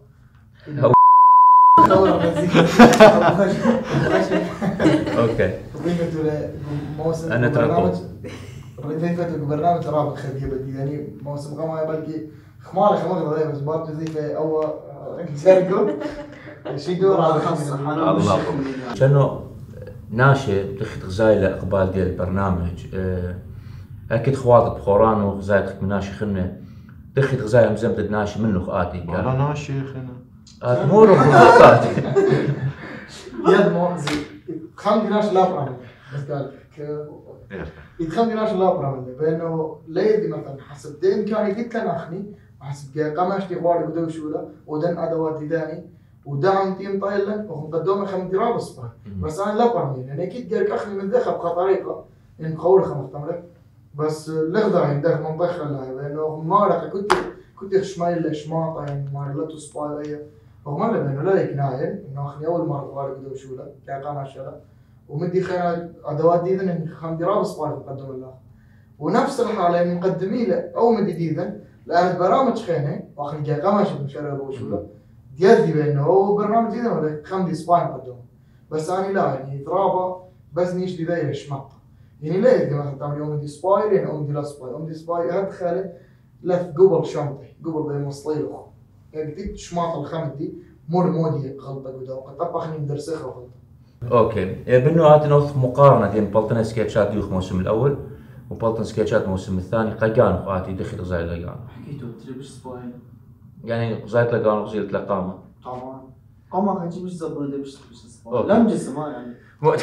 اوكي ضيفته لموسم انا ترى ضيفته برنامج رابط خديه بدي يعني موسم قمر بلكي خمالة ضيف بس برضه ضيفه هو سيرجو شي دور على خاصة الله كانوا ناشئ تخت غزايله اقبال ديال البرنامج اكيد خواتك بخوران وغزايتك من ناشئ خنه تخت غزايله مزمت ناشئ منه خاتي قال انا ناشئ خنه مو روح يد مو زي خمدي ناشئ لا برامج بس قال يتخمدي ناشئ لا برامج بانه ليدي مثلا حسب دين كان قلت لنا اخني حسب قماشتي غوار قدو شوله ودن ادوات داني ودعم تيم طايلن وقدوم خمدي رابص بس انا لا برامج يعني اكيد قالك اخني من دخل بطريقه ان قول خمختمرك بس لغدا عندك منطقه لا لانه ما لك كنت شمايل شماطه يعني ما لتو سبايا وما له انه لا يكناين انه اخني اول مره غوار قدو شوله قماشه ومدي خير ادوات ديدن ان خمدي رابص قدوم الله ونفس الحاله مقدمي له او مدي ديدن لان برامج خينه واخني قماشه مشارع وشوله ديالي بانه هو برنامج ديدن ولا خمدي سباين قدوم بس انا لا يعني ترابه بس نيش دي داير شماط يعني ليه مثلا تعمل يوم دي سباي يعني ام دي لا سباي ام دي سباي هدخله لف قبل شنطي قبل بين مصطيلخ يعني بديت شماط الخمد دي مودي غلطه قدام قد طبخني ندرسخه غلطه اوكي بانه نوث مقارنه بين بلطن سكيتشات ديوخ الموسم الاول وبلطن سكيتشات الموسم الثاني قيقان قاتي دخل غزايل لقان حكيتو تريبش سباي يعني غزايل لقان وغزيلت لقامه طبعا قامه كانش مش زبون ده مش سباي لا مجسم يعني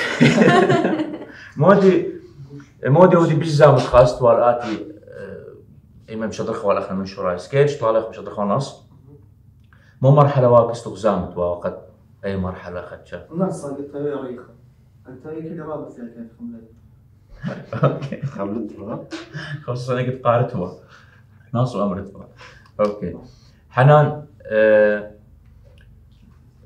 مودي ودي بيجزا متخاص طوال آتي إما مش هدخل ولا آخر من شراء سكيتش طوال مش هدخل نص مو مرحلة واقس تغزامت وقد أي مرحلة خدشة نص قلت له يا ريخة قلت له كذا رابط يعني كيف خملت أوكي خملت خصوصا أنا قد قارتها ناس وأمرت اوكي حنان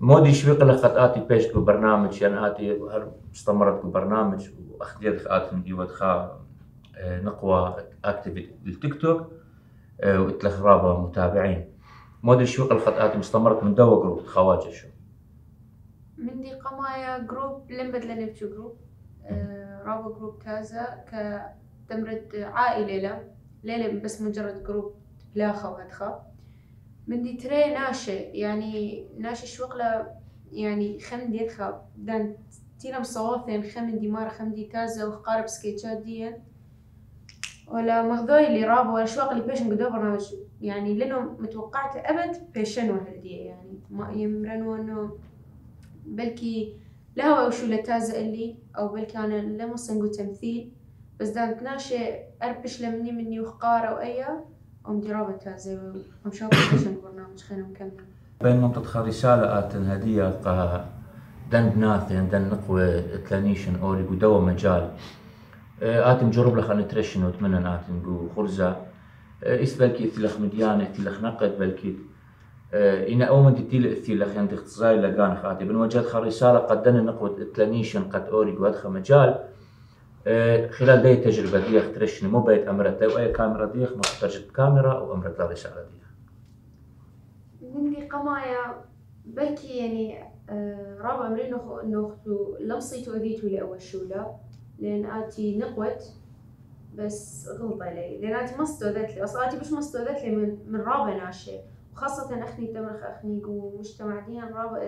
مودي شويق لخط آتي بيش برنامج يعني آتي استمرت برنامج وأخذت آتي من ديوت خا نقوى أكتيفيتي بالتيك توك وإتلخ رابع متابعين. مودي شويق الخط آتي مستمرت من دوا جروب خواجة شو. من دي قمايا جروب لمبد لنبتشو جروب رابع جروب تازا كتمرد عائلة ليلة بس مجرد جروب بلاخة وهدخا. من دي تري ناشي يعني ناشي شوقلة يعني خمدي يدخا دان تينا مصواثين خمدي مارا خمدي تازا وقارب سكيتشات ديا ولا مغذوي اللي رابا ولا شوق اللي بيشن قدو برنامج يعني لأنه متوقعت أبد بيشنوا هالدية يعني ما يمرنوا إنه بلكي لهوا وشو لتازا اللي أو بلكي أنا لما صنقو تمثيل بس دان تناشي أربش مني وخقارة أو أيا ومدي رابا تازا ومشاوق بيشن برنامج خلينا نكمل. بين منطقة رسالة آتن هدية قا دن بناثن دن نقوى تلانيشن أوري قدوا مجال آتم جرب لخ نترشن وتمنن آتم جو خرزة إس بلكي إثلخ مديانة إثلخ نقد بلكي إنا أومن تتيل إثلخ يعني تختصاي لقان خاتي بنوجد خا رسالة قد دن نقوى تلانيشن قد أوري قدخ مجال خلال دي تجربة ديخ ترشن مو بيت أمرت أو أي كاميرا ديخ نقطة كاميرا أو أمرت رسالة ديخ. من دي قمايا بلكي يعني رابع أمرين إنه لمصيتو أذيتو لأول شولة لأن آتي نقوت بس غلطة لي لأن آتي ما استوذت لي أصلا آتي مش ما استوذت لي من رابع ناشي وخاصة أخني تمرخ أخني ومجتمع ديان رابع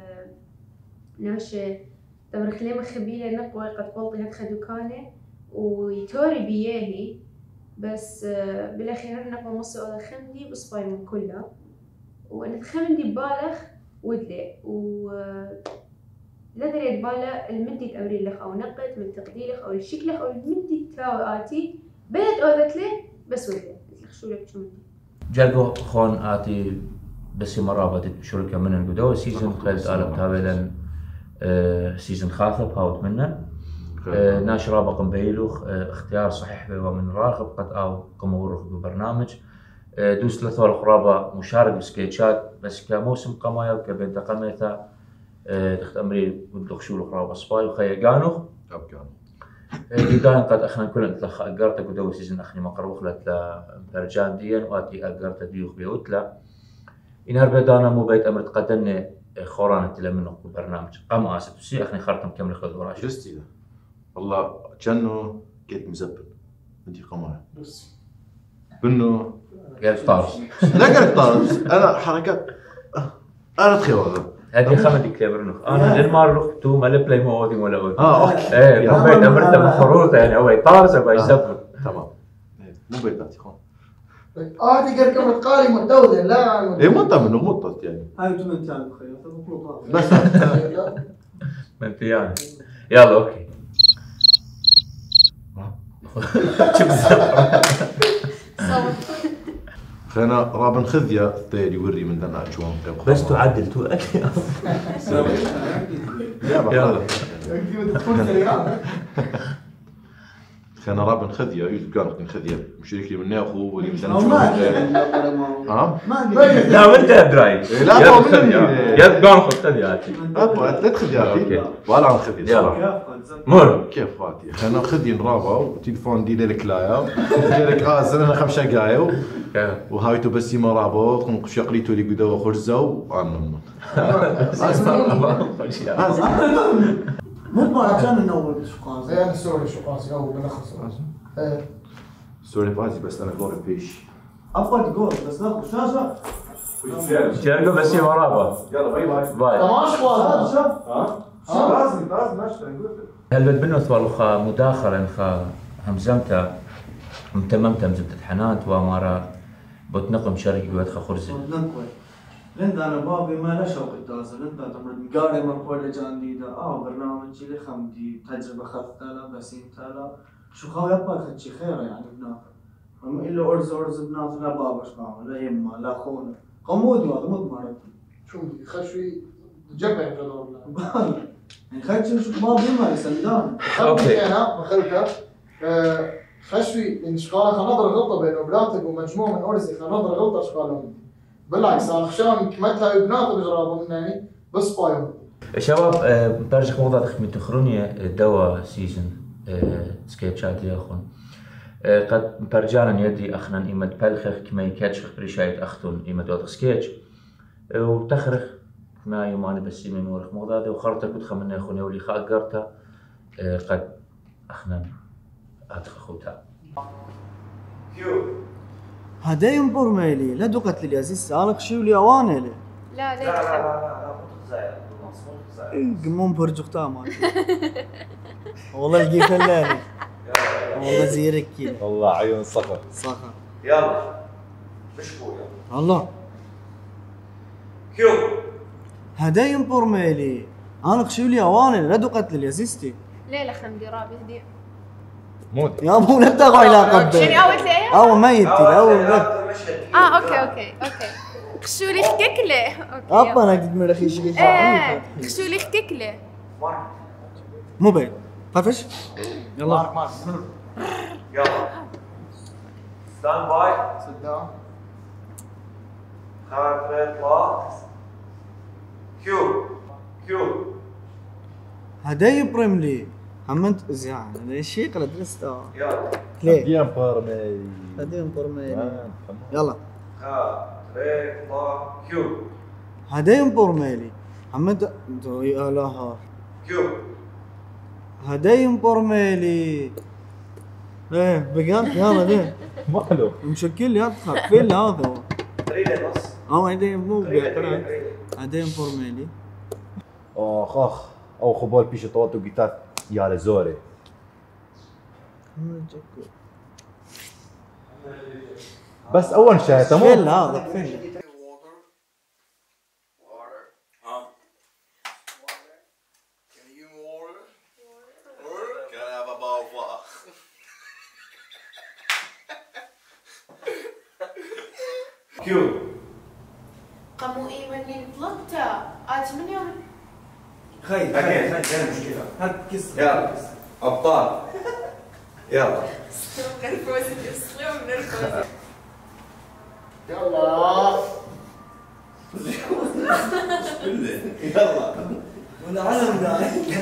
ناشي تمرخ لي مخبيلة نقوة قد قلطي هدخ دكانة ويتوري بياهي بس بالأخير نقوة مصر أولا خمدي بصباي من كلها وأنا خمدي ببالغ ودلي لا دري بالا المدي تأمرين لك أو نقد من تقديرك أو الشكلك أو المدي تاواتي بيت أوذت لي بس ودلي مثل شو لك شو مدي جالقو خون آتي بس مرابط شركة من القدوة سيزن خلت آلب تابلا سيزن خاثب هاوت منا ناش رابق مبيلوخ اختيار صحيح ومن راغب قد أو كمورخ ببرنامج دوس لثول قرابة مشارك بسكيتشات بس كموسم قمايا وكبنت قميثا تخت أمري ودلخ شو قرابة سباي وخي قانوخ كان قد أخنا كل أنت أجرت قدوة سيزن أخني مقروخ لت برجان ديان واتي أجرت ديوخ بيوتلا إن هربدانا مو بيت أمر تقدمنا خوران تلا منه برنامج قام آسف سي أخني خرطم كمل خذ وراش جستي ده والله كأنه كيت مزبل أنتي قمار بس بنو قال طارس لا قال طارس أنا حركات أنا تخيل هذه خمدي كليبرنوخ أنا للمارلوخ تو ما لبلاي موادي ولا أودي أوكي إيه مو بيت أمرت من خروطه يعني هو طارس أبغى يزبل تمام مو بيتاتي خون دي قال كم تقالي متدودة لا إيه مطة منه مطة يعني هاي تمن تاعك خير بس أنت يعني يلا أوكي خلينا رابن خذية تيري وري من دنا شوان بس تعدل تو أكل يلا خلينا رابن خذية يقال خذية مشركي من أخو ولي من دنا شوان لا وأنت أدراي لا يا تقال خذية لا تخذياتي ولا عن خذية صراحة مر كيف فاتي خلينا خذي نرابا وتليفون دي لك لايا لك زلنا 5 دقايق وهايتو بس ما رابو تكون شقليتو لي قدوا خرزه وانا مو ما كان نور شقاص انا سوري شقاص او بنخص سوري بازي بس انا جول بيش ابغى تقول بس ناخذ شاشه شاركوا بس ورابا يلا باي باي باي تماش والله لازم ماشي نقول هل بنو ثوالخا مداخلة خا همزمتا متممتا مزمت حنات ومارا بتنقم شرقي وادخا خرزي نقوي لندا انا بابي ما لا شوق التازه لندا تمرد مقاري من كل جانديدا برنامج اللي خمدي تجربه خذتها لا بسيم تالا شو خويا باخذ شي خير يعني بناخذ اما الا ارز بناخذ لا بابا شقاوه لا يما لا خونا قمود هذا مو مرض شو خشوي جبع جدور يعني خدش شو بابي ما يسندان اوكي انا بخلتها خشوي ان شقاله خنظر غلطه بين بناتك ومجموعه من اورزي خنظر غلطه شقالهم بالعكس انا خشان كمتها بناتي بجرابه مني بس بايو شباب برجع موضوع تخمي تخرونية دوا سيزن سكيتشات ياخون قد برجانا يدي أخنا إيمة بلخخ كما يكاتشخ بريشايت أختون إيمة دوت سكيتش وتخرخ ما يوماني بس من ورخ موضوع ده وخرطك وتخمنا يخوني ولي خاقرتا قد أخنا أدخل خوتا هذا ينبر ميلي لا دقت لي عزيز سالك شو لي اوانه لي لا قمون برجختها ما والله لقيت الليلي والله زيرك كذا والله عيون صخر يلا مشكو يلا الله كيو هذا ينبر ميلي انا خشوا لي اوانه لا دقت لي عزيزتي ليلة خمدي رابي هدي مود يا ابو لا تقع علاقه شنو اول ليه؟ او ميتي اول اوكي خشولي خككله اوكي ابا انا قد مرخي شيء خشولي خككله مو بين طفش يلا يلا ستاند باي صدام خمسة اطلاع كيو هذا يبرم لي همنت زين هذا الشيء قال درسته يلا ليه ينبر ميلي هذا ينبر ميلي يلا اطلاع كيو هذا ينبر ميلي همنت يا لها كيو هذا ينبر ميلي ايه بقى يلا ده ماله مشكل يا فين هذا ريلي نص هذا مو هذا ينبر ميلي اخ او خبال بيش طوات وقيتات يا لزوري بس اول شيء تمام فين هذا فين كيو قاموا ايمن طلقتها من يوم خي كاين مشكله هات كيس يلا ابطال يلا يلا يلا ولا علم ده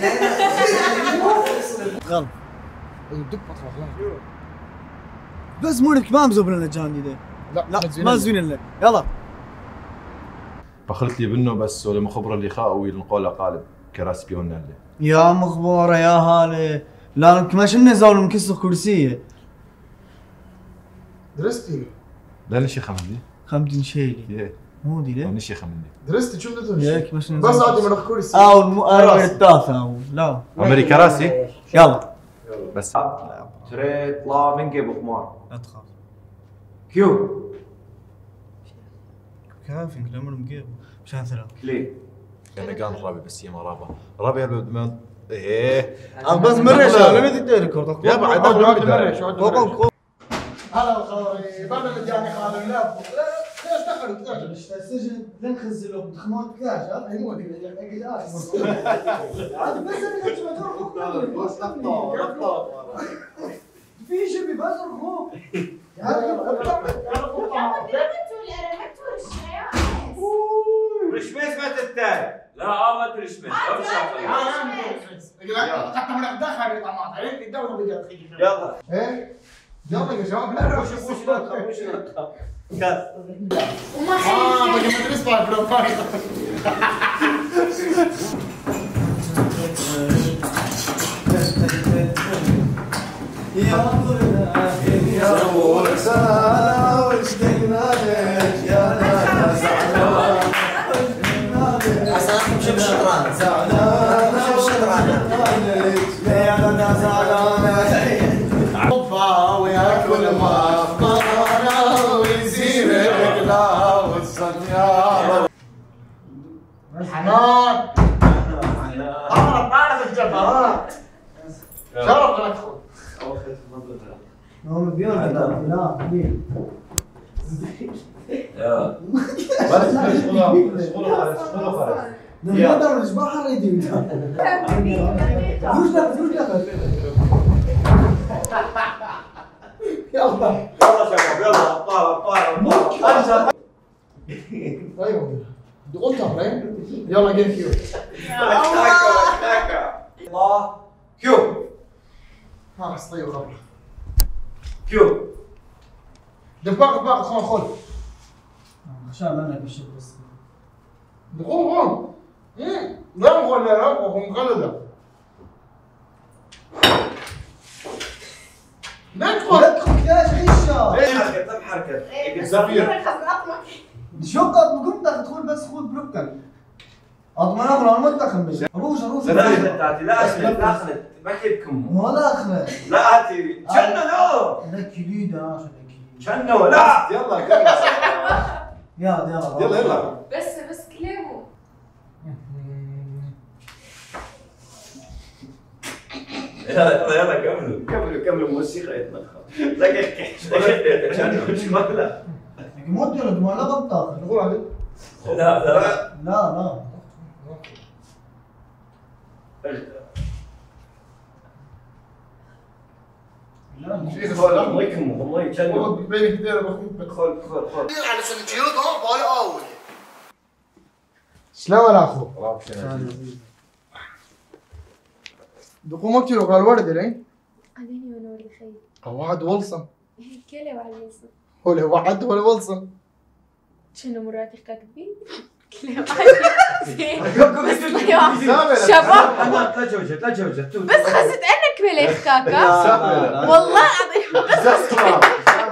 غلط دق بطرف بس مولك ما مزوب لنا جاندي ده لا ما زين لنا يلا بخلت لي بنه بس ولا مخبره اللي خاوي النقوله قالب كراس بيون له يا مخبوره يا هالي لا ما شنو زول مكسر كرسيه درستي لا نشي خمدي خمدين شيلي مو دي ليه نشي خمدي درستي شو بدك ياك باش بس عادي من الكرسي الثالثه لا امريكا راسي يلا بس تري طلع من جيب خمار لا تخاف كيو كافي لما نجيب مشان ثلاث ليه انا قام رابي بس يما رابي ما ايه بس مرش انا بدي تركض يا بعد هلا خوي بعد اللي جاني خالي لا ليش دخلوا السجن لين خزلوا تخمون كلاش هذا مو دي اجي بس انا كنت في شيء بس رخوك رشميس ما تتاي لا ما ترشميس حتى من الدخل يا طماط عليك الدوله بقت تخيل يلا ايه يلا يا شباب لا روح وش نطلع كاس وما حد بقى مدرسة طايف يا موسى واشتقنا لك يا ناس عساكم شوف الشطران زعلان شوف الشطران يا ناس زعلان حبها وياكل ما افطرنا ويزيد رجلا والصديان حنان انا طالب الجبهات شرف لك خذ هم بيون لا حبيبي يلا ما درج ما حريدي وش دخل يلا يلا شباب يلا ابطال ابطال ابطال ايوه قلتها ابراهيم. يلا جيم كيو. الله كيو خلاص طيب قبل كيو دباغ خل عشان انا بشوف بس دقوم لا مغلله ومغلله ندخل يا غشه حركة حركة زفير شو قد بقوم تدخل بس خذ بلوكل اضمن اغلى المنتخب مش روج لا اخلت لا اخلت ما كيفكم ولا اخلت لا هاتي شنو لو لك ليدا عشان شنو لا يلا يلا بس كلامه يلا كملوا موسيقى يتمدخل دقيقة شنو مش مقلة موت يا رجل ولا غلطة دخول عليه لا الله يكرمه والله يجنن بينك كثير بخيط خل على سنتيوت باول اول شلون اخو؟ دقومك تلو قال الورد لين أديني وأنا ولي خير واحد ولصن كله وعلى الوصل ولا واحد ولا ولصن شنو مراتي كاتبين؟ كله شباب لا جوجة بس خزت عينك مليخ كاكا والله العظيم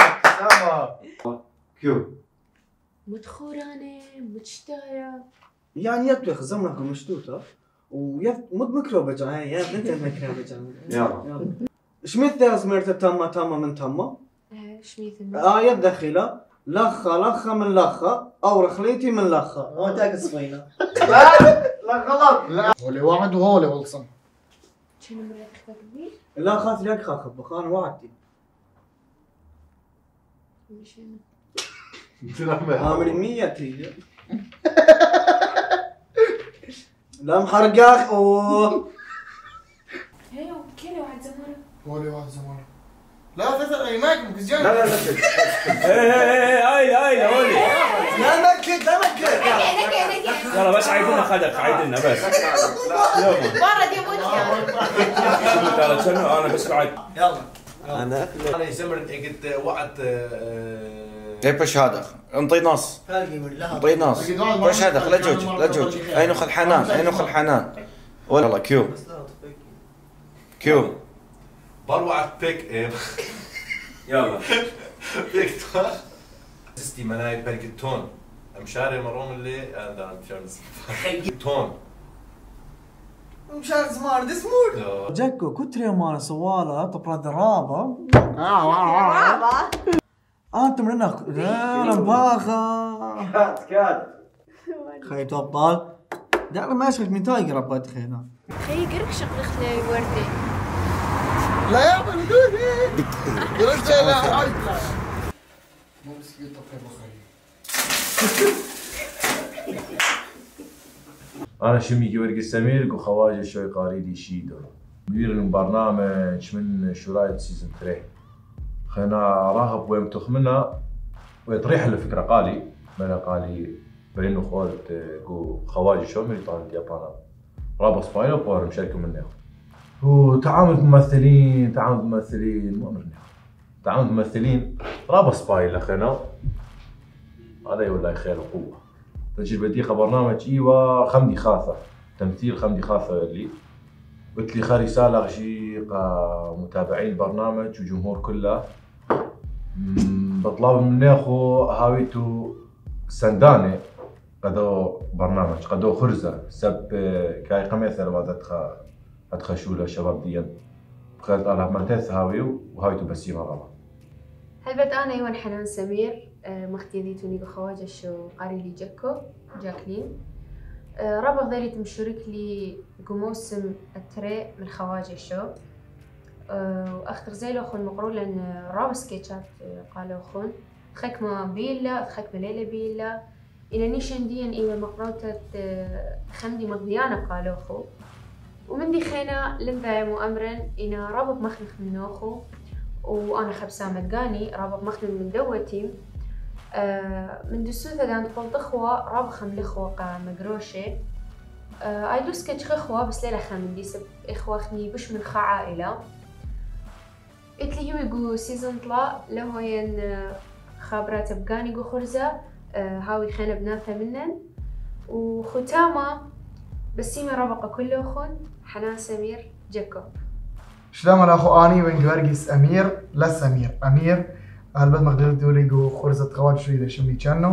كيو متخورانة متشتاية يعني يطبخ زمنك مشتوتة مد مكروبة جاي يا بنت المكروبة جاي يلا شميت ذا زمرت تامة من تامة شميت آية دخيلة لخة من لخة أو رخليتي من لخة هو تاكس فينا لا غلط لا ولا واحد وهو ولا ولصن شنو مراتي كاتبين؟ لا خاطر ياك خاخب بخان وعدتي عامل 100 تيجي لا محرقاخ اوه هي كله واحد زمانه ولا واحد زمانه لا تسأل اي مايك مكزجان لا هاي هولي لا نكد يلا بس عيدنا عيدنا بس برا دي موت يلا شنو انا بس بعد يلا انا يسمر قلت وعد باش هذا انطي نص انطي نص باش هذا لا جوج اين خل حنان والله كيو بروعد بيك يلا بيك سيستي مناي بيركتون مشاري مروم اللي انا مشارز تون مشان زمان دسمور جاكو كتري مال سواله طبرا درابه انت من هنا لا باخا كات خيط ابطال دعنا ما اشغل من تايجر ربات خينا خي قرك شقلخ لي وردي لا يا بلدوني قرشت لا عايز مو مسكين طبخي بخير انا شمي جورج السمير وخواجه شوي قاريدي شيدو مدير البرنامج من شرايط سيزون 3 خلينا راهب وين تخمنا ويطريح الفكره قالي ما قالي بينو خالت جو خواجه شو من طالب اليابان رابط سباينو بور مشارك منه وتعامل ممثلين تعامل ممثلين رابط سبايل اخينا هذا يولي خير وقوه تجربتي برنامج ايوا خمدي خاصه تمثيل خمدي خاصه اللي قلت لي خا رساله غشيق متابعين البرنامج وجمهور كله بطلب من اخو هاويتو سنداني قدو برنامج قدو خرزه سب كاي قميثه بعد ادخشوا شباب ديان قالت انا مرتاح هاويو وهاويتو بسيمه رابا هلبت انا ايوان حنان سمير مختيديتوني بخواجه شو قاري لي جاكلين رابع ضيري تمشورك لي موسم التري من خواجه شو واختر زيلو خون مقرولا رابع سكيتشات قالوا خون خكمة بيلا خكمة ليلة بيلا إنا نيشن ديان إيوه مقروتة خمدي مضيانة قالوا خو ومن دي خينا لنذا مؤمرا إنا رابط مخنخ من نوخو وأنا خبسامة قاني رابط مخنخ من دوتيم من دسوثة دان قلت إخوة راب خمل إخوة مقروشة أيدوس كتش إخوة بس ليلة خمن دي سب إخوة خني بش من خا عائلة إتلي هو يقو سيزن طلا له ين خابرات بقاني قو خرزة هاوي خانة بناثة منن وختامة بسيمة رابقة كله خون حنان سمير جاكوب شلام الأخو آني وين جوارجيس أمير لا سمير أمير هالبد مقدر دولي جو خرزة خوات شوي لشمي كانو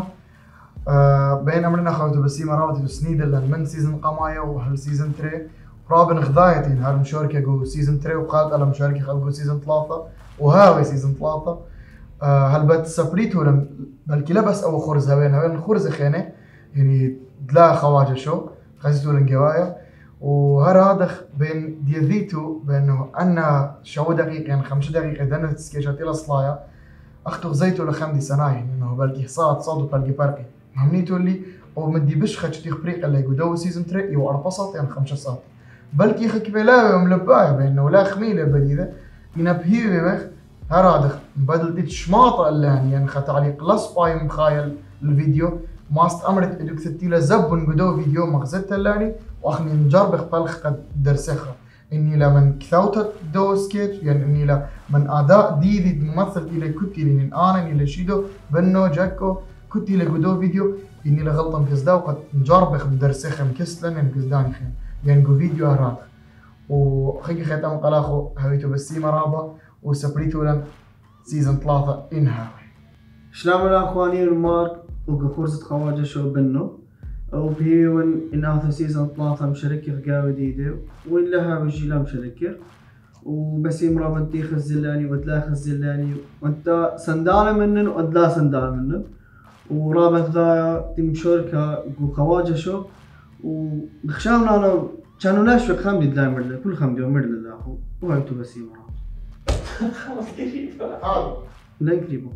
بين أمرنا خواتو بسيمة رابطة سنيد من سيزن قماية وهل سيزن 3 رابن خضايتين هالمشاركة جو سيزن 3 وقالت على مشاركة خلق جو سيزن 3 وهاوي سيزن 3 هالبد سبريتو لم بلكي لبس أو خرزة هوين خرزة خينة يعني دلا خواجة شو خزيتو لنجوايا وهذا بين ديذيتو بأنه أنا شو دقيقة يعني 5 دقيقة دنا تسكيشاتي لصلايا أختو غزيتو لخمدي سناين إنه بلكي صاد وبلكي فرقي همنيتو اللي ومدي بش خدشتي خبريق اللي يقدو سيزن 3 يو 4 ساعات يعني 5 ساعات بلكي خك بلاوي وملباية بأنه لا خميلة بديدة ينبهي بخ هذا بدل ديت شماطة اللي يعني خد عليق لص باي مخايل الفيديو ماست أمرت إدوك ستيلا زبن قدو فيديو مغزت اللاني وأخني نجربخ بلخ قد درسخها إني لمن كثوتت دو سكيتش يعني إني لمن أداء دي ممثل إلى كتي لين أنا إلى شيدو بنو جاكو كتي لقدو فيديو إني لغلطة مكزدا وقد نجربخ بدرسخها مكسلن مكزداني خين يعني قو فيديو أراد وخيكي ختام قلاخو هويتو بسيمة رابا وسبريتو لن سيزن 3 إنها شلام الأخواني المارك وقفورزة خواجة شو بنو وبيون إن هذا سيزن 3 مشاركة غاوي جديدة وإن لها بجيلا مشاركة وبسيم رابط دي خزلاني ودلا خزلاني وانت سندالة منن ودلا سندالة منن ورابط ذا دي مشاركة خواجة شو وبخشاونا أنا كانوا ناشفق خمدي دلا مرلا كل خمدي ومرلا داخو وهايتو بسيم رابط خلاص قريبة لا قريبة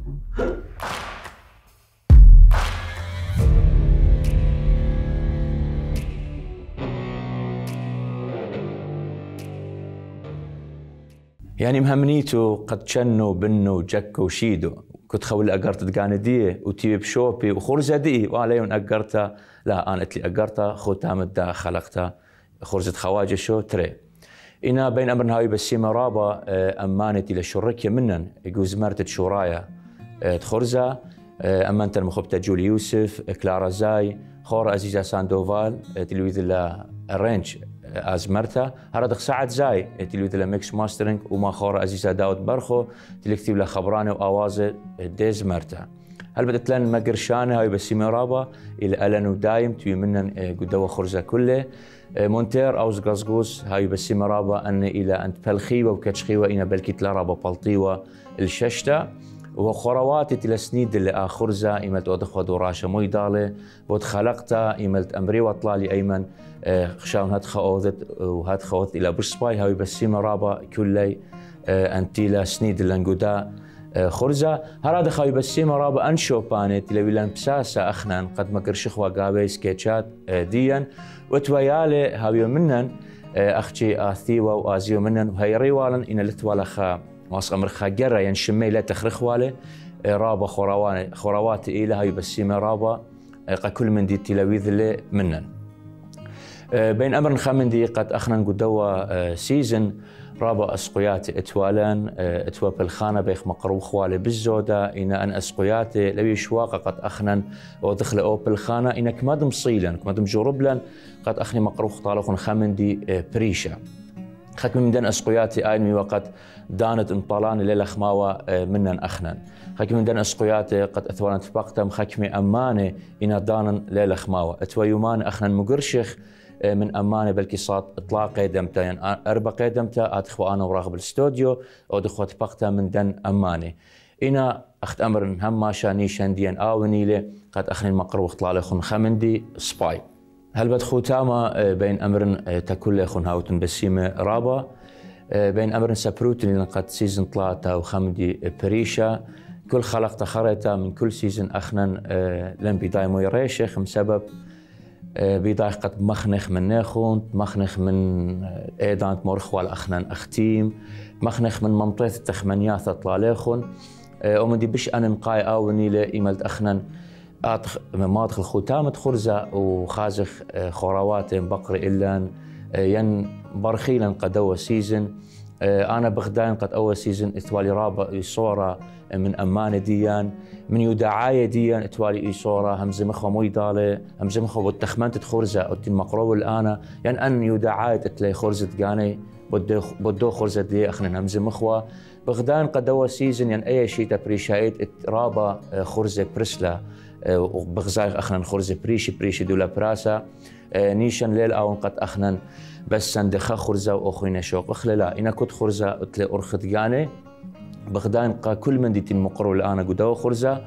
يعني مهمنيتو قد شنو بنو جكو شيدو كنت خول أقرت تقاندية وتيبي بشوبي وخرزة دي وعليهم أقرتها لا أنا أتلي أقرتها خوتام الدا خلقتها خرزة خواجة شو تري إنا بين أمرنا هاي بسيمة رابا أمانتي للشركة منن يجوز مرتد شورايا تخرزة أمانت المخبتة جولي يوسف كلارا زاي خورة عزيزة ساندوفال تلويذ الرينج أزمرتا هرد ساعد زاي تلويذ الميكس ماسترينج وما خورة عزيزة داود برخو تلكتب له خبرانه وآوازه ديز مرتا هل بدت لنا مقرشانه هاي بسيمة رابا إلى ألانو دايم توي منن قدوة خرزة كله مونتير أوز قزقوز هاي بسيمة رابا أن إلى أنت بلخيوة وكتشخيوة إنا بلكت لرابا بلطيوة الششتا وخرواتي تلسنيد اللي آخرزة إملت أدخوا دوراشة مويدالة وتخلقتا إملت أمري وطلالي أيمن خشاون هاد خاوذت وهاد خاوذت إلى برسباي هاي بسيمة رابا كلي أنتيلا سنيد اللي نقودا خرزة هراد خاوي بسيمة رابا أنشو بانت لويلان بساسة أخنان قد مكر شخوة قابي سكيتشات ديا وتويالي هاويو منن أختي آثيوة وآزيو منن وهي ريوالا إن لتوالا خا واس أمر خاجرة ينشمي لا تخرخ واله رابا خوروات إلى هاي بسيمة رابا كل من دي تلويذ اللي منن بين أمر خامن دي قد أخنا قدوا سيزن رابا أسقيات إتوالان إتوا بالخانة بيخ مقرو خوالي بالزودة إنا أن أسقيات لو يشواق قد أخنا ودخل أو بالخانة إنا كمادم صيلا كمادم جوربلا قد أخني مقرو خطالخون خامن دي بريشة خكم من دان أسقياتي آينمي وقد دانت انطالان ليلة خماوة منن أخنن خكم من دان أسقياتي قد أثوانت فقتم خكمي أماني إنا دانن ليلة خماوة أتوا يومان أخنن مقرشخ من أماني بلكي صاد إطلاق قيدمتا يعني 4 قيدمتا أدخوا أنا وراغب الاستوديو ودخوت فقتا من دان أماني إنا أخت أمر هم شاني شانديان آونيلي قد أخنن مقرو اخطلالي خن خمندي سباي هل بدخو تاما بين أمر تكل خن هاوتن بسيمة رابا بين أمر سبروتن قد سيزن 3 وخمدي بريشة كل خلق تخريتا من كل سيزن أخنن لن بداية مويريشخ بسبب بداية قد مخنخ من ناخون مخنخ من إيدانت مورخوال أخنن أختيم مخنخ من منطقة التخمنيات طلاليخون ومن دي بش أنا مقاي آوني لإيمالت أخنن ما أدخل ختامة خرزة وخازخ خوروات بقري إلان ين برخيلا قد أول سيزن أنا بغدان قد أول سيزن إتوالي رابع صورة من أمان ديان من يدعاية ديان إتوالي صورة همزة مخوة مويدالة همزة مخوة والتخمنت خرزة أو المقروب الآن يعني أن يدعاية تلي خرزة جاني بدو خرزة دي أخنا همزة مخوة بغدان قد أول سيزن يعني أي شيء تبريشايت رابع خرزة برسلا وبغزايق أخنا خرزة بريشي دولا براسا نيشان ليل أو قد أخنا بس سندخا خرزة وأخوينا شوق أخلا إنا كنت خرزة أتلي أرخد جاني بغدان قا كل من ديتين مقرو الآن قدو خرزة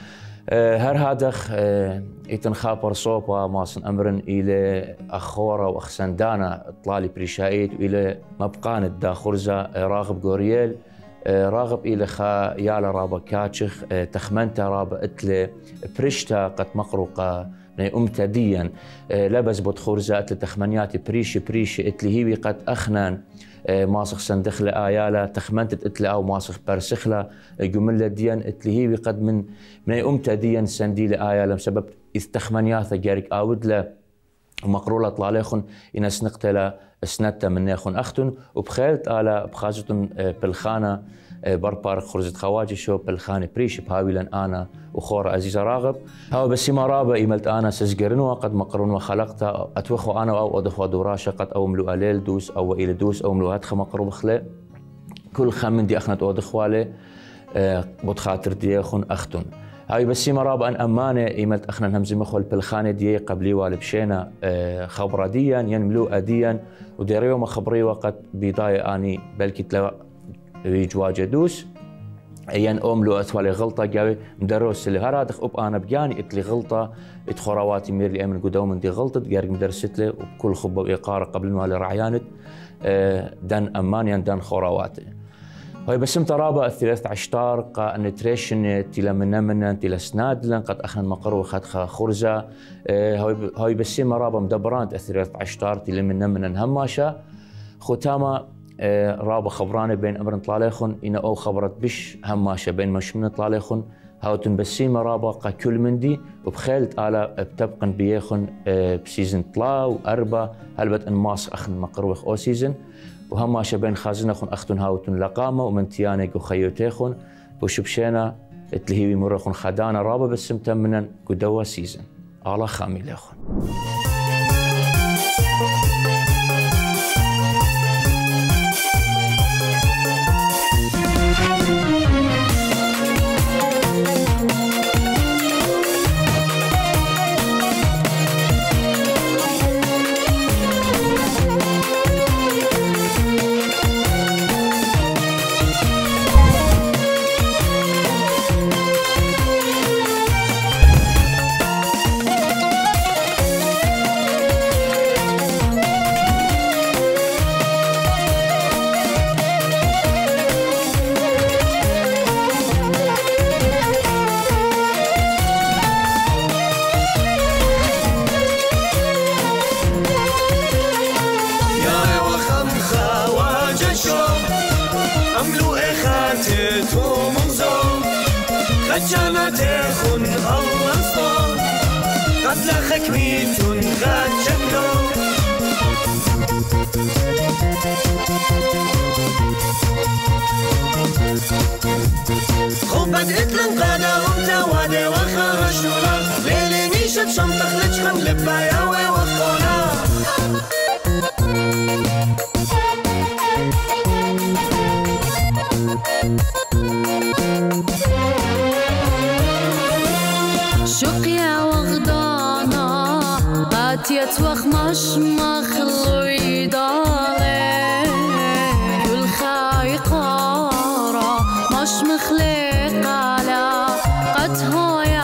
هر هادخ يتنخابر صوبا ماسن أمرن إلى أخورة وأخسندانا طلالي بريشايت وإلى مبقان دا خرزة راغب غوريال راغب إلى خا يالا رابا كاتشخ تخمنتا رابا اتلي بريشتا قد مقروقة أمتا ديا لبس بوت خرزة اتلي تخمنياتي بريشي اتلي هيوي قد أخنان ماسخ سندخلة آيالا تخمنتت اتلي أو ماسخ برسخلة جملة ديان اتلي هيوي قد من أمتا ديا سنديلة آيالا بسبب إذ تخمنياتا جارك آودلا ومقرولة طلاليخن إن سنقتلا سنتا من ناخن أختن وبخيلت آلا بخازتن بالخانة بربار خرزة خواجي شو بالخانة بريش بهاويلن أنا وخور عزيزة راغب هاو بس ما رابا إيملت أنا سجرنوا قد مقرون وخلقتا أتوخو أنا أو أدخو دوراشة قد أو ملو أليل دوس أو إلى دوس أو ملو هاتخ مقروب خلا كل خمن دي أخنت أدخوالي بتخاطر دي أخن أختن هاي بس ما رابا أن أمانة إيملت أخنا همزي مخول بالخانة دي قبلي والبشينا خبرة ديا ينملو أديا وديريو ما خبري وقت بداية أني بلكي تلا يجواجه دوس ين أملو أتوالي غلطة جاوي مدرس اللي هرادخ أب أنا بجاني اتلي غلطة اتخورواتي مير لي أمن قدوم من دي غلطة جارك مدرست له وبكل خبة وإقارة قبل ما رعيانت دان أمانيا دان خورواتي هاي بس مترابة 13 قا نتريشن تلا من تلا سنادلن قد أخنا مقرو خدخ خرزة هاي بس مرابة مدبران 13 تلا من هماشة ختامة رابا خبرانة بين أمرن طلاليخن إن أو خبرت بش هماشة بين مش من طلاليخن هاوتن بسيمة رابا قا كل من دي وبخيلت آلا بتبقن بيخن بسيزن طلا وأربا هلبت انماس أخن مقروخ أو سيزن وهماشة بين خازنخن أختن هاوتن لقامة ومن تيانيك وخيوتيخن وشبشينا اتلهيوي مرخن خدانا رابا بسم تمنا قدوا سيزن آلا خامي ليخن خبت اتلن قادا ومتوادي وخرشولا ليلي نيشت شمطخ لجخم لباياوي وخونا شقيا وغدانا غاتيت وخمش مخلوي دالي كل خايقارا مش مخلق على قد هاي